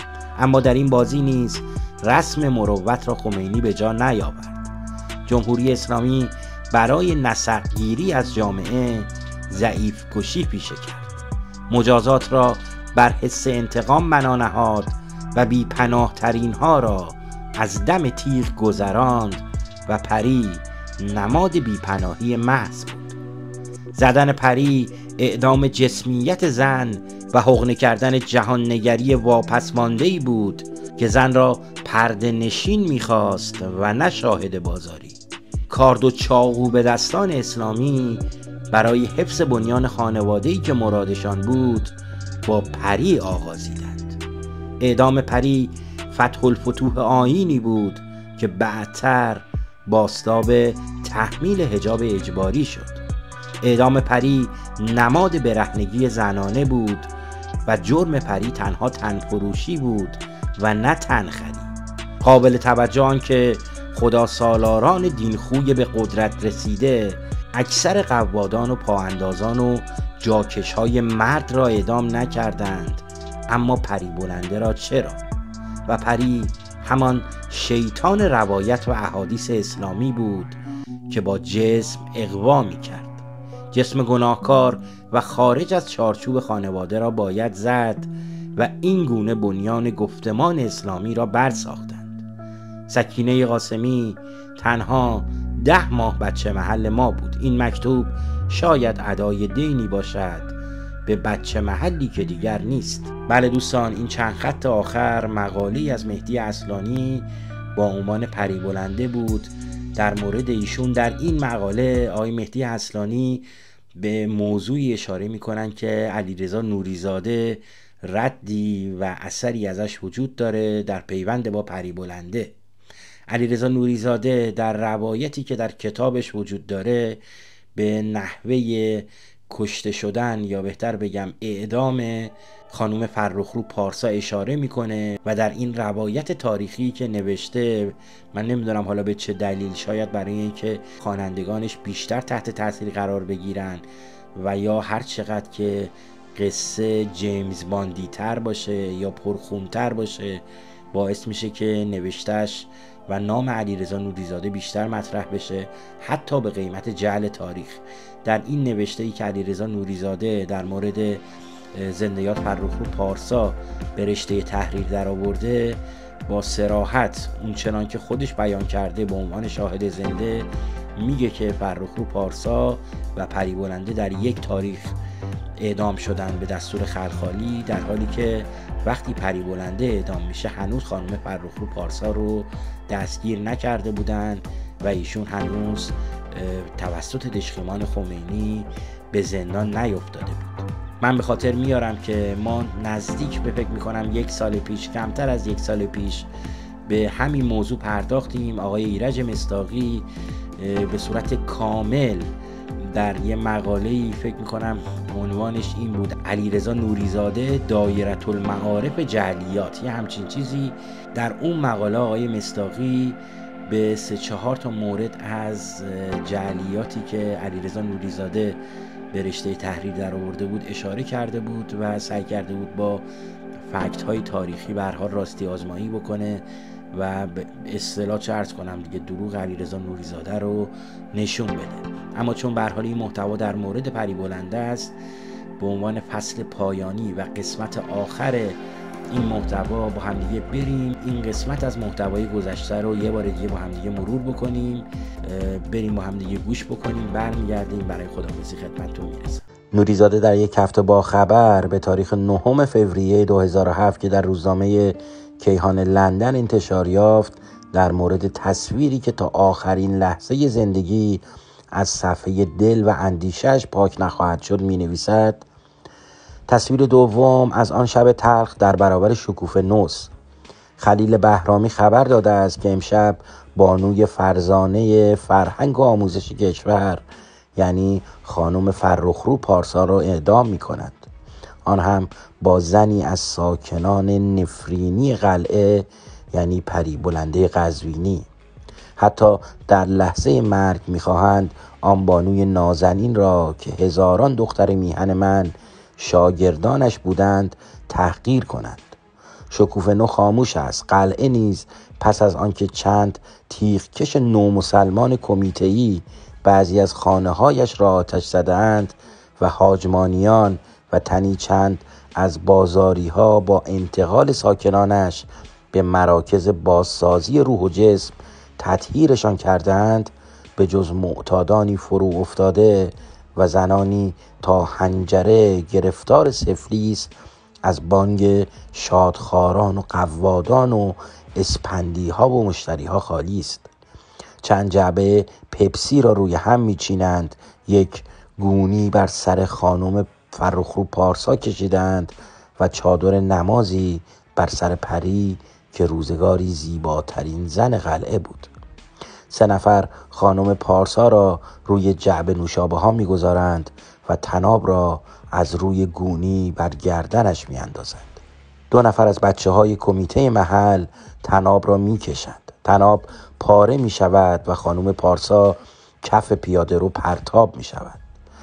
اما در این بازی نیز رسم مروت را خمینی به جا نیاورد. جمهوری اسلامی برای نسقگیری از جامعه ضعیف کشی پیشه کرد. مجازات را بر حس انتقام بنا نهاد و بی پناه ترین ها را از دم تیغ گذراند و پری نماد بی پناهی محض بود. زدن پری اعدام جسمیت زن و حقنه کردن جهان نگری واپس مانده‌ای بود که زن را پرده نشین می‌خواست و نه شاهد بازاری. کارد و چاقو به دستان اسلامی برای حفظ بنیان خانواده‌ای که مرادشان بود با پری آغازیدند. اعدام پری فتح الفتوح آیینی بود که بعدتر بازتاب تحمیل حجاب اجباری شد. اعدام پری نماد برهنگی زنانه بود و جرم پری تنها تنفروشی بود و نه تنخری. قابل توجه آن که خدا سالاران دینخوی به قدرت رسیده اکثر قوادان و پااندازان و جاکش های مرد را اعدام نکردند، اما پری بلنده را چرا؟ و پری همان شیطان روایت و احادیث اسلامی بود که با جسم اغوا می کرد. جسم گناهکار و خارج از چارچوب خانواده را باید زد و این گونه بنیان گفتمان اسلامی را برساختند. سکینه قاسمی تنها 10 ماه بچه محل ما بود. این مکتوب شاید ادای دینی باشد به بچه محلی که دیگر نیست. بله دوستان، این چند خط آخر مقاله‌ای از مهدی اصلانی با عنوان پریبلنده بود. در مورد ایشون در این مقاله آقای مهدی اصلانی به موضوعی اشاره میکنن که علیرضا نوریزاده ردی و اثری ازش وجود داره در پیوند با پریبلنده. علیرضا نوریزاده در روایتی که در کتابش وجود داره به نحوه کشته شدن یا بهتر بگم اعدام خانم فرخرو پارسا اشاره میکنه و در این روایت تاریخی که نوشته، من نمیدونم حالا به چه دلیل، شاید برای اینکه خوانندگانش بیشتر تحت تاثیر قرار بگیرن و یا هر چقدر که قصه جیمز باندی تر باشه یا پرخونتر باشه باعث میشه که نوشتش و نام علیرضا نوریزاده بیشتر مطرح بشه، حتی به قیمت جعل تاریخ. در این نوشته ای که علیرضا نوریزاده در مورد زندیات فرخرو پارسا به رشته تحریر در آورده، با صراحت اونچنان که خودش بیان کرده به عنوان شاهد زنده میگه که فرخرو پارسا و پریبلنده در یک تاریخ اعدام شدن به دستور خلخالی، در حالی که وقتی پریبلنده اعدام میشه هنوز خانم فرخرو پارسا رو دستگیر نکرده بودن و ایشون هنوز توسط دشخیمان خمینی به زندان نیفتاده بود. من به خاطر میارم که ما نزدیک به فکر میکنم 1 سال پیش، کمتر از 1 سال پیش به همین موضوع پرداختیم. آقای ایرج مصداقی به صورت کامل در یه مقاله‌ای فکر میکنم عنوانش این بود، علیرضا نوریزاده دایره المعارف جعلیات، یه همچین چیزی. در اون مقاله آقای مصداقی به 3-4 تا مورد از جعلیاتی که علیرضا نوریزاده به رشته تحریر در آورده بود اشاره کرده بود و سعی کرده بود با فکت های تاریخی به هر حال راستی آزمایی بکنه و به اصطلاح چه عرض کنم دیگه، دروغ علیرضا نوریزاده رو نشون بده. اما چون به هر حال این محتوا در مورد پریبلنده است، به عنوان فصل پایانی و قسمت آخر این محتوا با همدیگه بریم این قسمت از محتوای گذشته رو یه بار دیگه با همدیگه مرور بکنیم، بریم با همدیگه گوش بکنیم، برمیگردیم برای خداحافظی خدمتتون میرسم. نوریزاده در یک هفته با خبر به تاریخ 9 فوریه 2007 که در روزنامه کیهان لندن انتشار یافت در مورد تصویری که تا آخرین لحظه زندگی از صفحه دل و اندیشش پاک نخواهد شد می نویسد: تصویر دوم از آن شب تلخ در برابر شکوفه نوست. خلیل بهرامی خبر داده است که امشب بانوی فرزانه فرهنگ و آموزش کشور یعنی خانم فرخرو پارسا را اعدام می کند، آن هم با زنی از ساکنان نفرینی قلعه یعنی پریبلنده قزوینی. حتی در لحظه مرگ می‌خواهند آن بانوی نازنین را که هزاران دختر میهن من شاگردانش بودند تحقیر کنند. شکوفه نو خاموش است. قلعه نیز پس از آنکه چند تیغکش نومسلمان کمیته‌ای بعضی از خانه‌هایش را آتش زدند و حاجمانیان و تنی چند از بازاری‌ها با انتقال ساکنانش به مراکز بازسازی روح و جسم تطهیرشان کردند، به جز معتادانی فرو افتاده و زنانی تا حنجره گرفتار سفلیس از بانگ شادخواران و قوادان و اسپندی‌ها و مشتری‌ها خالی است. چند جعبه پپسی را روی هم می‌چینند، یک گونی بر سر خانم فرخرو پارسا کشیدند و چادر نمازی بر سر پری که روزگاری زیباترین زن قلعه بود. 3 نفر خانم پارسا را روی جعبه نوشابه ها می‌گذارند و طناب را از روی گونی بر گردنش می‌اندازند. 2 نفر از بچه‌های کمیته محل طناب را می‌کشند. طناب پاره می‌شود و خانم پارسا کف پیاده رو پرتاب می‌شود.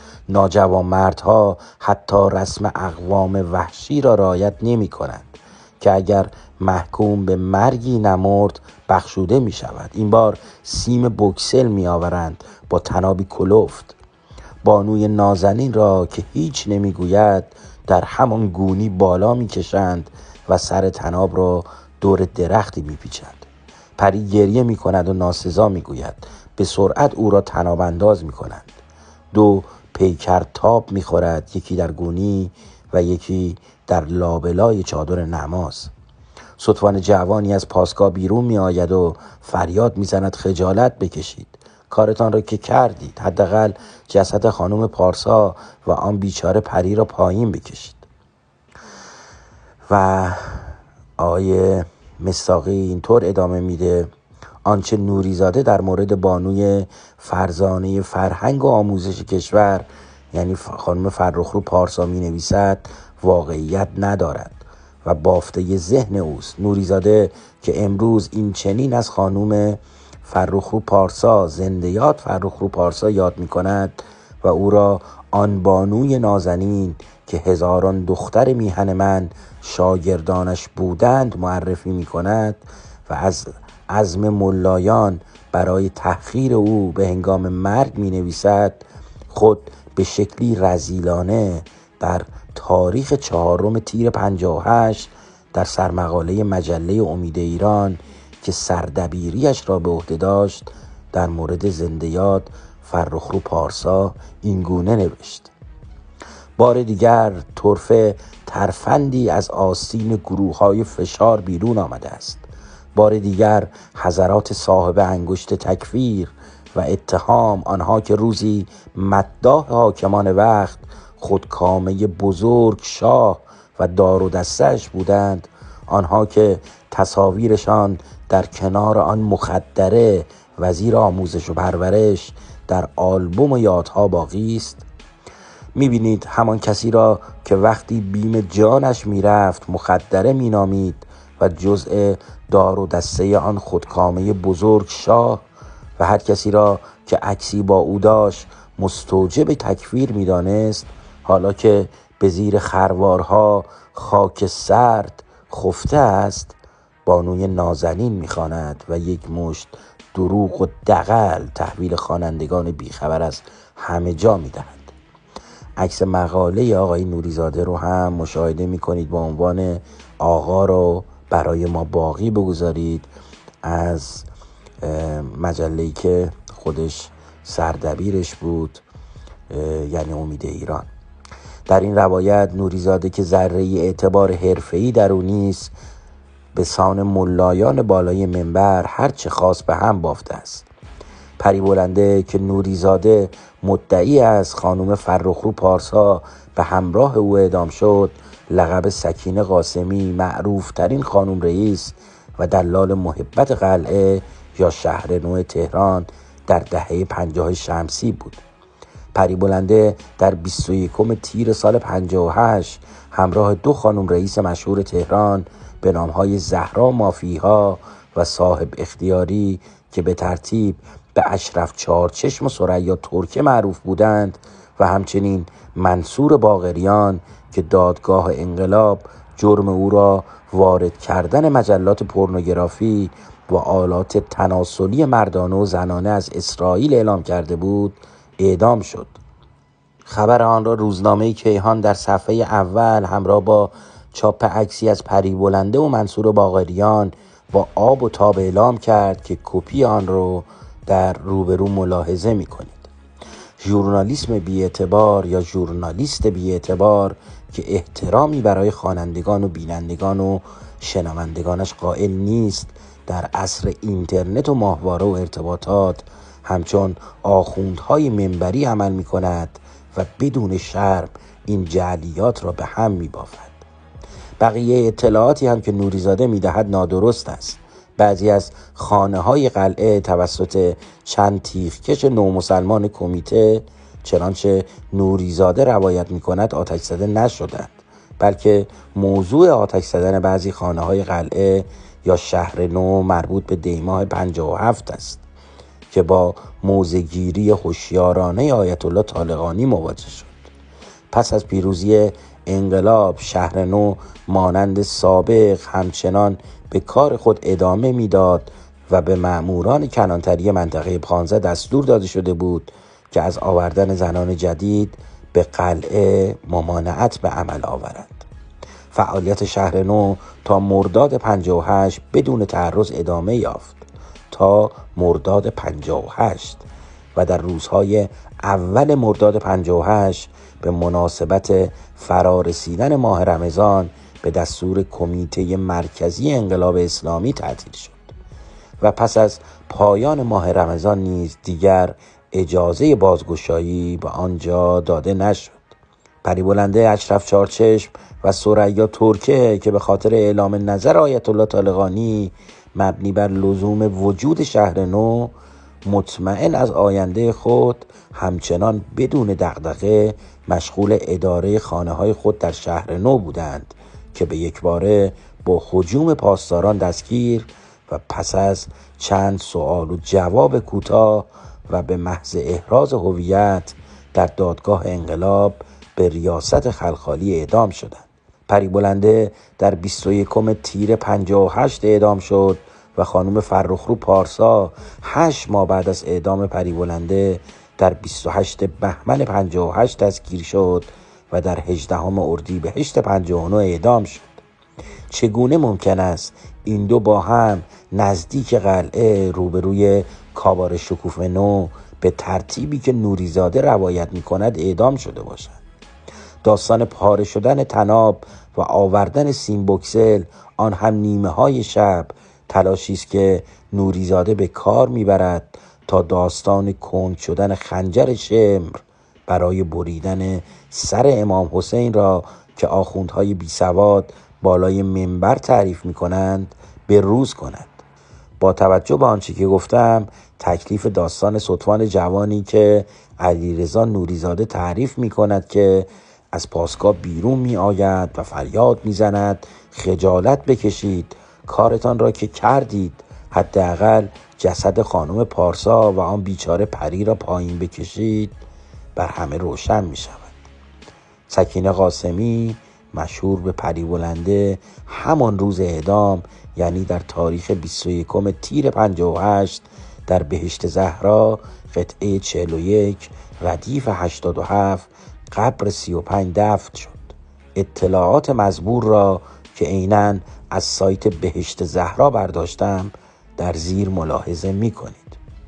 ناجوان مردها حتی رسم اقوام وحشی را رعایت نمی‌کنند که اگر محکوم به مرگی نمرد بخشوده می شود. این بار سیم بوکسل می آورند با طنابی کلفت. بانوی نازنین را که هیچ نمی گوید در همان گونی بالا می کشند و سر طناب را دور درختی می پیچند. پری گریه می کند و ناسزا می گوید. به سرعت او را طناب انداز می کنند. 2 پیکر تاب می خورد، یکی در گونی و یکی در لابلای چادر نماز. ستوان جوانی از پاسگاه بیرون می آید و فریاد می زند خجالت بکشید، کارتان را که کردید، حداقل جسد خانم پارسا و آن بیچاره پری را پایین بکشید. و آقای مصداقی اینطور ادامه میده: آنچه نوریزاده در مورد بانوی فرزانه فرهنگ و آموزش کشور یعنی خانم فرخرو پارسا می نویسد واقعیت ندارد و بافته ذهن اوست. نوریزاده که امروز این چنین از خانم فرخرو پارسا، زنده یاد فرخرو پارسا یاد می کند و او را آن بانوی نازنین که هزاران دختر میهن من شاگردانش بودند معرفی می کند و از عزم ملایان برای تحقیر او به هنگام مرگ می نویسد، خود به شکلی رذیلانه در تاریخ 4 تیر 58 در سرمقاله مجله امید ایران که سردبیریش را به عهده داشت در مورد زنده یاد فرخرو پارسا اینگونه نوشت: بار دیگر طرفه ترفندی از آستین گروه‌های فشار بیرون آمده است. بار دیگر حضرات صاحب انگشت تکفیر و اتهام، آنها که روزی مداح حاکمان وقت خودکامه بزرگ شاه و دار و دستش بودند، آنها که تصاویرشان در کنار آن مخدره وزیر آموزش و پرورش در آلبوم یادها باقی است. میبینید همان کسی را که وقتی بیم جانش میرفت مخدره مینامید و جزء دار و دسته آن خودکامه بزرگ شاه و هر کسی را که عکسی با او داشت مستوجب تکفیر میدانست، حالا که به زیر خروارها خاک سرد خفته است بانوی نازنین میخواند و یک مشت دروغ و دغل تحویل خوانندگان بیخبر از همه جا میدهد. عکس مقاله آقای نوریزاده رو هم مشاهده میکنید با عنوان آقا رو برای ما باقی بگذارید، از مجله‌ای که خودش سردبیرش بود یعنی امید ایران. در این روایت نوریزاده که ذره اعتبار حرفه‌ای در او نیست، به سان ملایان بالای منبر هر چه خواست به هم بافته است. پری بلنده که نوریزاده مدعی از خانم فرخرو پارسا به همراه او اعدام شد، لقب سکینه قاسمی، معروف ترین خانم رئیس و دلال محبت قلعه یا شهرنو تهران در دهه 50 شمسی بود. پری بلنده در 21 تیر سال 58 همراه 2 خانم رئیس مشهور تهران به نامهای زهرا مافیها و صاحب اختیاری که به ترتیب به اشرف چارچشم و ثریا ترکه معروف بودند و همچنین منصور باقریان که دادگاه انقلاب جرم او را وارد کردن مجلات پورنوگرافی و آلات تناسلی مردانه و زنانه از اسرائیل اعلام کرده بود، اعدام شد. خبر آن را روزنامه کیهان در صفحه اول همراه با چاپ عکسی از پری بلنده و منصور باقریان با آب و تاب اعلام کرد که کپی آن را در روبرو ملاحظه می کنید. ژورنالیسم بی‌اعتبار یا ژورنالیست بی‌اعتبار که احترامی برای خوانندگان و بینندگان و شنوندگانش قائل نیست، در عصر اینترنت و ماهواره و ارتباطات همچون آخوندهای منبری عمل می کند و بدون شرم این جعلیات را به هم می بافد. بقیه اطلاعاتی هم که نوریزاده می دهد نادرست است. بعضی از خانه های قلعه توسط چند تیغکش نومسلمان کمیته، چنانچه نوریزاده روایت می کند، آتش زده نشدند، بلکه موضوع آتش زدن بعضی خانه های قلعه یا شهر نو مربوط به دیماه 57 است که با موضع‌گیری هوشیارانه آیت الله طالقانی مواجه شد. پس از پیروزی انقلاب شهر نو مانند سابق همچنان به کار خود ادامه میداد و به مأموران کنانتری منطقه 15 دستور داده شده بود که از آوردن زنان جدید به قلعه ممانعت به عمل آورند. فعالیت شهر نو تا مرداد 58 بدون تعرض ادامه یافت تا مرداد 58 و در روزهای اول مرداد 58 به مناسبت فرارسیدن ماه رمضان به دستور کمیته مرکزی انقلاب اسلامی تعطیل شد و پس از پایان ماه رمضان نیز دیگر اجازه بازگشایی به آنجا داده نشد. پریبلنده اشرف چارچشم و ثریا ترکه که به خاطر اعلام نظر آیت الله طالقانی مبنی بر لزوم وجود شهر نو مطمئن از آینده خود همچنان بدون دغدغه مشغول اداره خانه‌های خود در شهر نو بودند که به یکباره با هجوم پاسداران دستگیر و پس از چند سوال و جواب کوتاه و به محض احراز هویت در دادگاه انقلاب به ریاست خلخالی اعدام شدند. پریبلنده در 21 تیر 58 اعدام شد و خانم فرخرو پارسا 8 ماه بعد از اعدام پریبلنده در 28 بهمن 58 دستگیر شد و در 18 اردیبهشت 59 اعدام شد. چگونه ممکن است این دو با هم نزدیک قلعه روبروی کابار شکوفه نو به ترتیبی که نوریزاده روایت می کند اعدام شده باشند؟ داستان پاره شدن طناب و آوردن سیم بوکسل آن هم نیمه های شب تلاشی است که نوریزاده به کار میبرد تا داستان کند شدن خنجر شمر برای بریدن سر امام حسین را که آخوندهای بی سواد بالای منبر تعریف می کنند به روز کند. با توجه به آنچه که گفتم تکلیف داستان ستوان جوانی که علیرضا نوریزاده تعریف می کند که از پاسگاه بیرون می آید و فریاد می زند خجالت بکشید، کارتان را که کردید، حداقل جسد خانم پارسا و آن بیچاره پری را پایین بکشید، بر همه روشن می شود. سکینه قاسمی مشهور به پریبلنده همان روز اعدام یعنی در تاریخ 21 تیر 58 در بهشت زهرا قطعه 41 ردیف 87 قبر 35 دفن شد. اطلاعات مزبور را که عیناً از سایت بهشت زهرا برداشتم در زیر ملاحظه می کنید.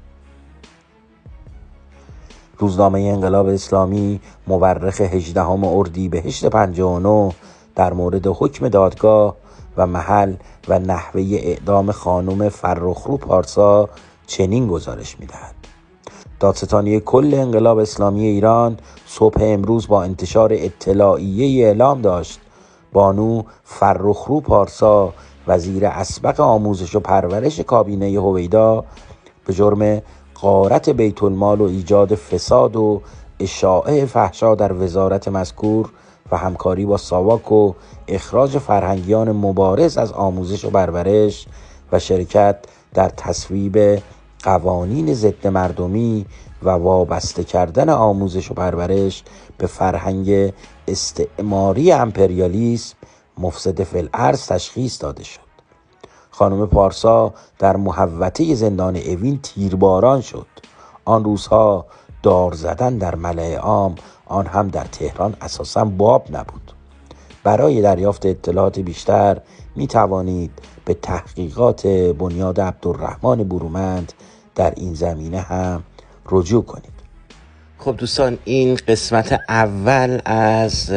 روزنامه انقلاب اسلامی مورخ 18 اردیبهشت 59 در مورد حکم دادگاه و محل و نحوه اعدام خانم فرخرو پارسا چنین گزارش می‌دهد: دادستانی کل انقلاب اسلامی ایران صبح امروز با انتشار اطلاعیه اعلام داشت بانو فرخرو پارسا وزیر اسبق آموزش و پرورش کابینه هویدا به جرم غارت بیت المال و ایجاد فساد و اشاعه فحشا در وزارت مذکور و همکاری با ساواک و اخراج فرهنگیان مبارز از آموزش و پرورش و شرکت در تصویب قوانین ضد مردمی و وابسته کردن آموزش و پرورش به فرهنگ استعماری امپریالیسم مفسد فی الارض تشخیص داده شد. خانم پارسا در محوطه زندان اوین تیرباران شد. آن روزها دار زدن در ملأ عام، آن هم در تهران، اساساً باب نبود. برای دریافت اطلاعات بیشتر می توانید به تحقیقات بنیاد عبدالرحمن برومند در این زمینه هم رجوع کنید. خب دوستان، این قسمت اول از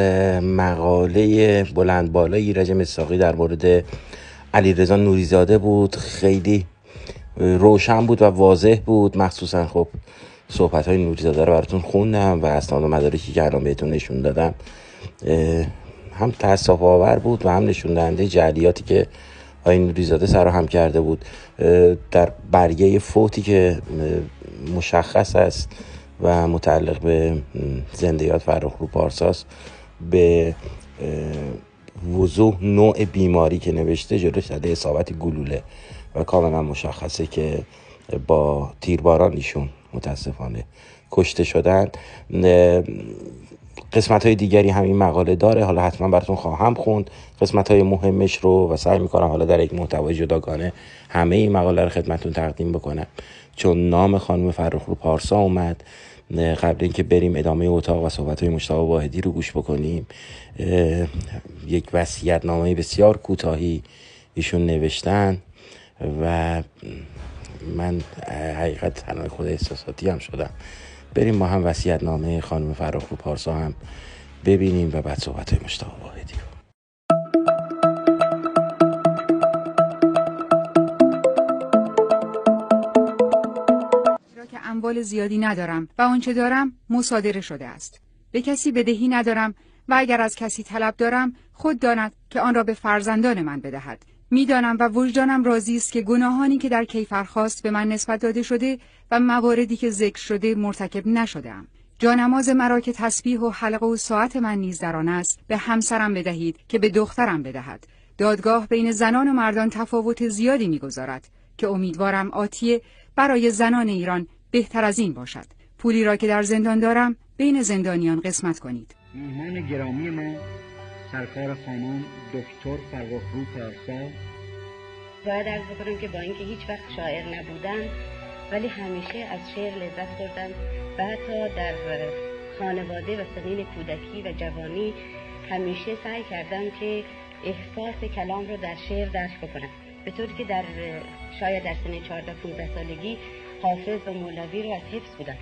مقاله بلند بالای ایرج مصداقی در مورد علیرضا نوریزاده بود. خیلی روشن بود و واضح بود. مخصوصا خب صحبت‌های نوریزاده رو براتون خوندم و اسناد و مدارکی که الان بهتون نشون دادم هم تأسف آور بود و هم نشون دهنده جعلیاتی که آقای نوریزاده سرهم کرده بود. در برگه فوتی که مشخص است و متعلق به زندیات فرخرو پارساست به وضوح نوع بیماری که نوشته جلوش زده اصابت گلوله و کاملا مشخصه که با تیرباران ایشون متاسفانه کشته شدن. قسمت های دیگری هم این مقاله داره، حالا حتما براتون خواهم خوند قسمت های مهمش رو و سعی میکنم حالا در یک محتوای جداگانه همه این مقاله رو خدمتون تقدیم بکنم. چون نام خانم فرخرو پارسا اومد، قبل اینکه بریم ادامه اتاق و صحبت های مجتبی واحدی رو گوش بکنیم، یک وصیت‌نامه بسیار کوتاهی ایشون نوشتن و من حقیقت تنها خود احساساتی هم شدم. بریم ما هم وصیت‌نامه خانم فراخرو پارسا هم ببینیم و بعد صحبت‌های مشتاق واحدی رو. که اموال زیادی ندارم و آنچه دارم مصادره شده است. به کسی بدهی ندارم و اگر از کسی طلب دارم خود داند که آن را به فرزندان من بدهد. میدانم و وجدانم راضی است که گناهانی که در کیفرخواست به من نسبت داده شده و مواردی که ذکر شده مرتکب نشده‌ام. جانماز مرا که تسبیح و حلقه و ساعت من نیز در آن است به همسرم بدهید که به دخترم بدهد. دادگاه بین زنان و مردان تفاوت زیادی می‌گذارد که امیدوارم آتیه برای زنان ایران بهتر از این باشد. پولی را که در زندان دارم بین زندانیان قسمت کنید. مهمان گرامی ما سرکار خانم دکتر فراخرو پارسا. باید عرض بکنم که با اینکه هیچ وقت شاعر نبودم ولی همیشه از شعر لذت بردم و حتی در خانواده و سنین کودکی و جوانی همیشه سعی کردم که احساس کلام رو در شعر درک بکنم، به طوری که شاید در سن 14-15 سالگی حافظ و مولوی رو از حفظ بودم.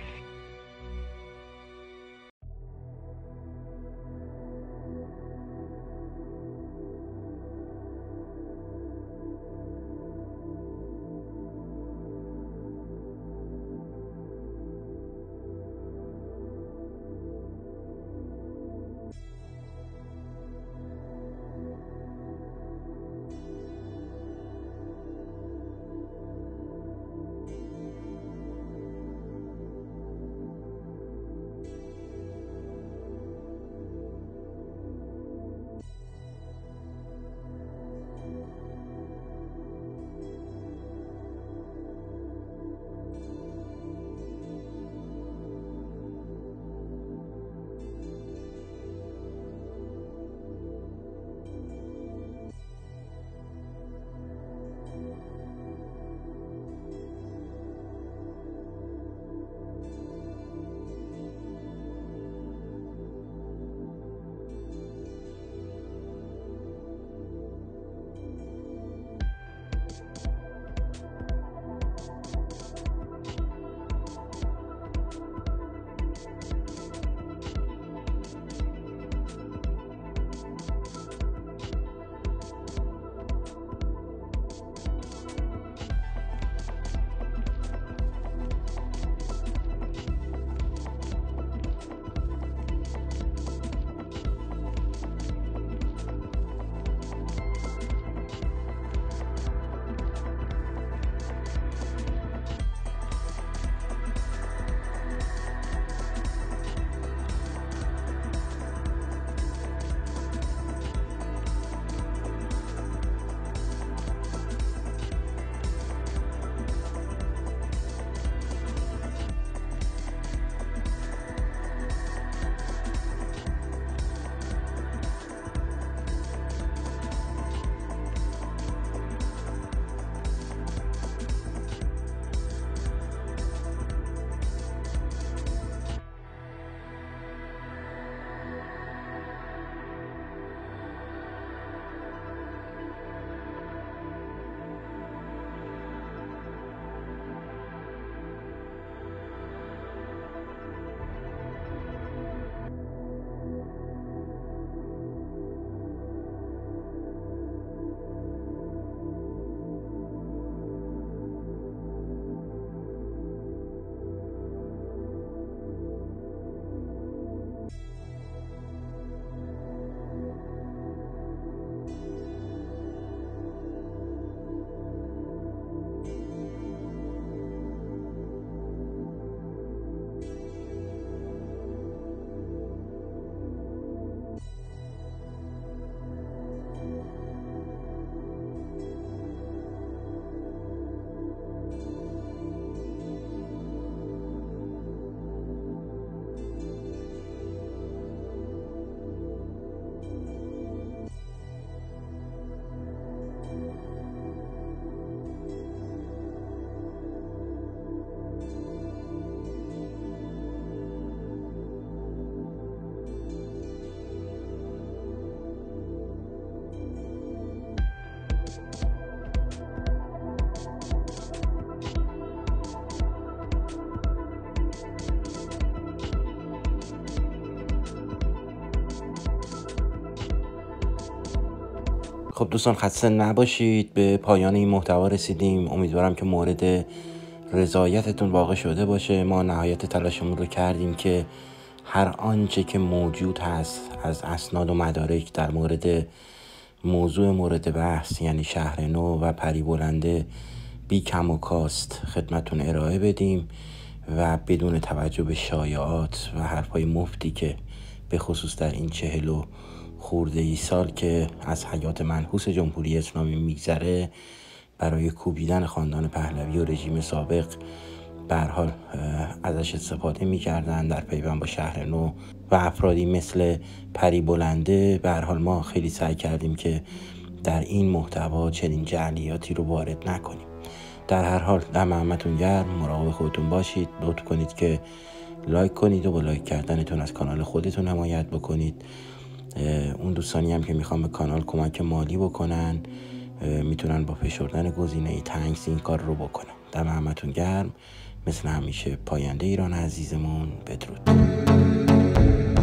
خب دوستان خسته نباشید، به پایان این محتوا رسیدیم. امیدوارم که مورد رضایتتون واقع شده باشه. ما نهایت تلاشمون رو کردیم که هر آنچه که موجود هست از اسناد و مدارک در مورد موضوع مورد بحث یعنی شهر نو و پریبلنده بی کم و کاست خدمتون ارائه بدیم و بدون توجه به شایعات و حرفای مفتی که به خصوص در این 40 خورده ای سال که از حیات منحوس جمهوری اسلامی میگذره برای کوبیدن خاندان پهلوی و رژیم سابق به هر حال ازش استفاده می‌کردن در پیوند با شهر نو و افرادی مثل پریبلنده. به هر حال ما خیلی سعی کردیم که در این محتوا چنین جعلیاتی رو وارد نکنیم. در هر حال دم همتون گرم، مراقب خودتون باشید. لطف کنید که لایک کنید و با لایک کردنتون از کانال خودتون حمایت بکنید. اون دوستانی هم که میخوان به کانال کمک مالی بکنن میتونن با فشردن گزینه تانکس این کار رو بکنن. دم همتون گرم، مثل همیشه پاینده ایران عزیزمون. بدرود.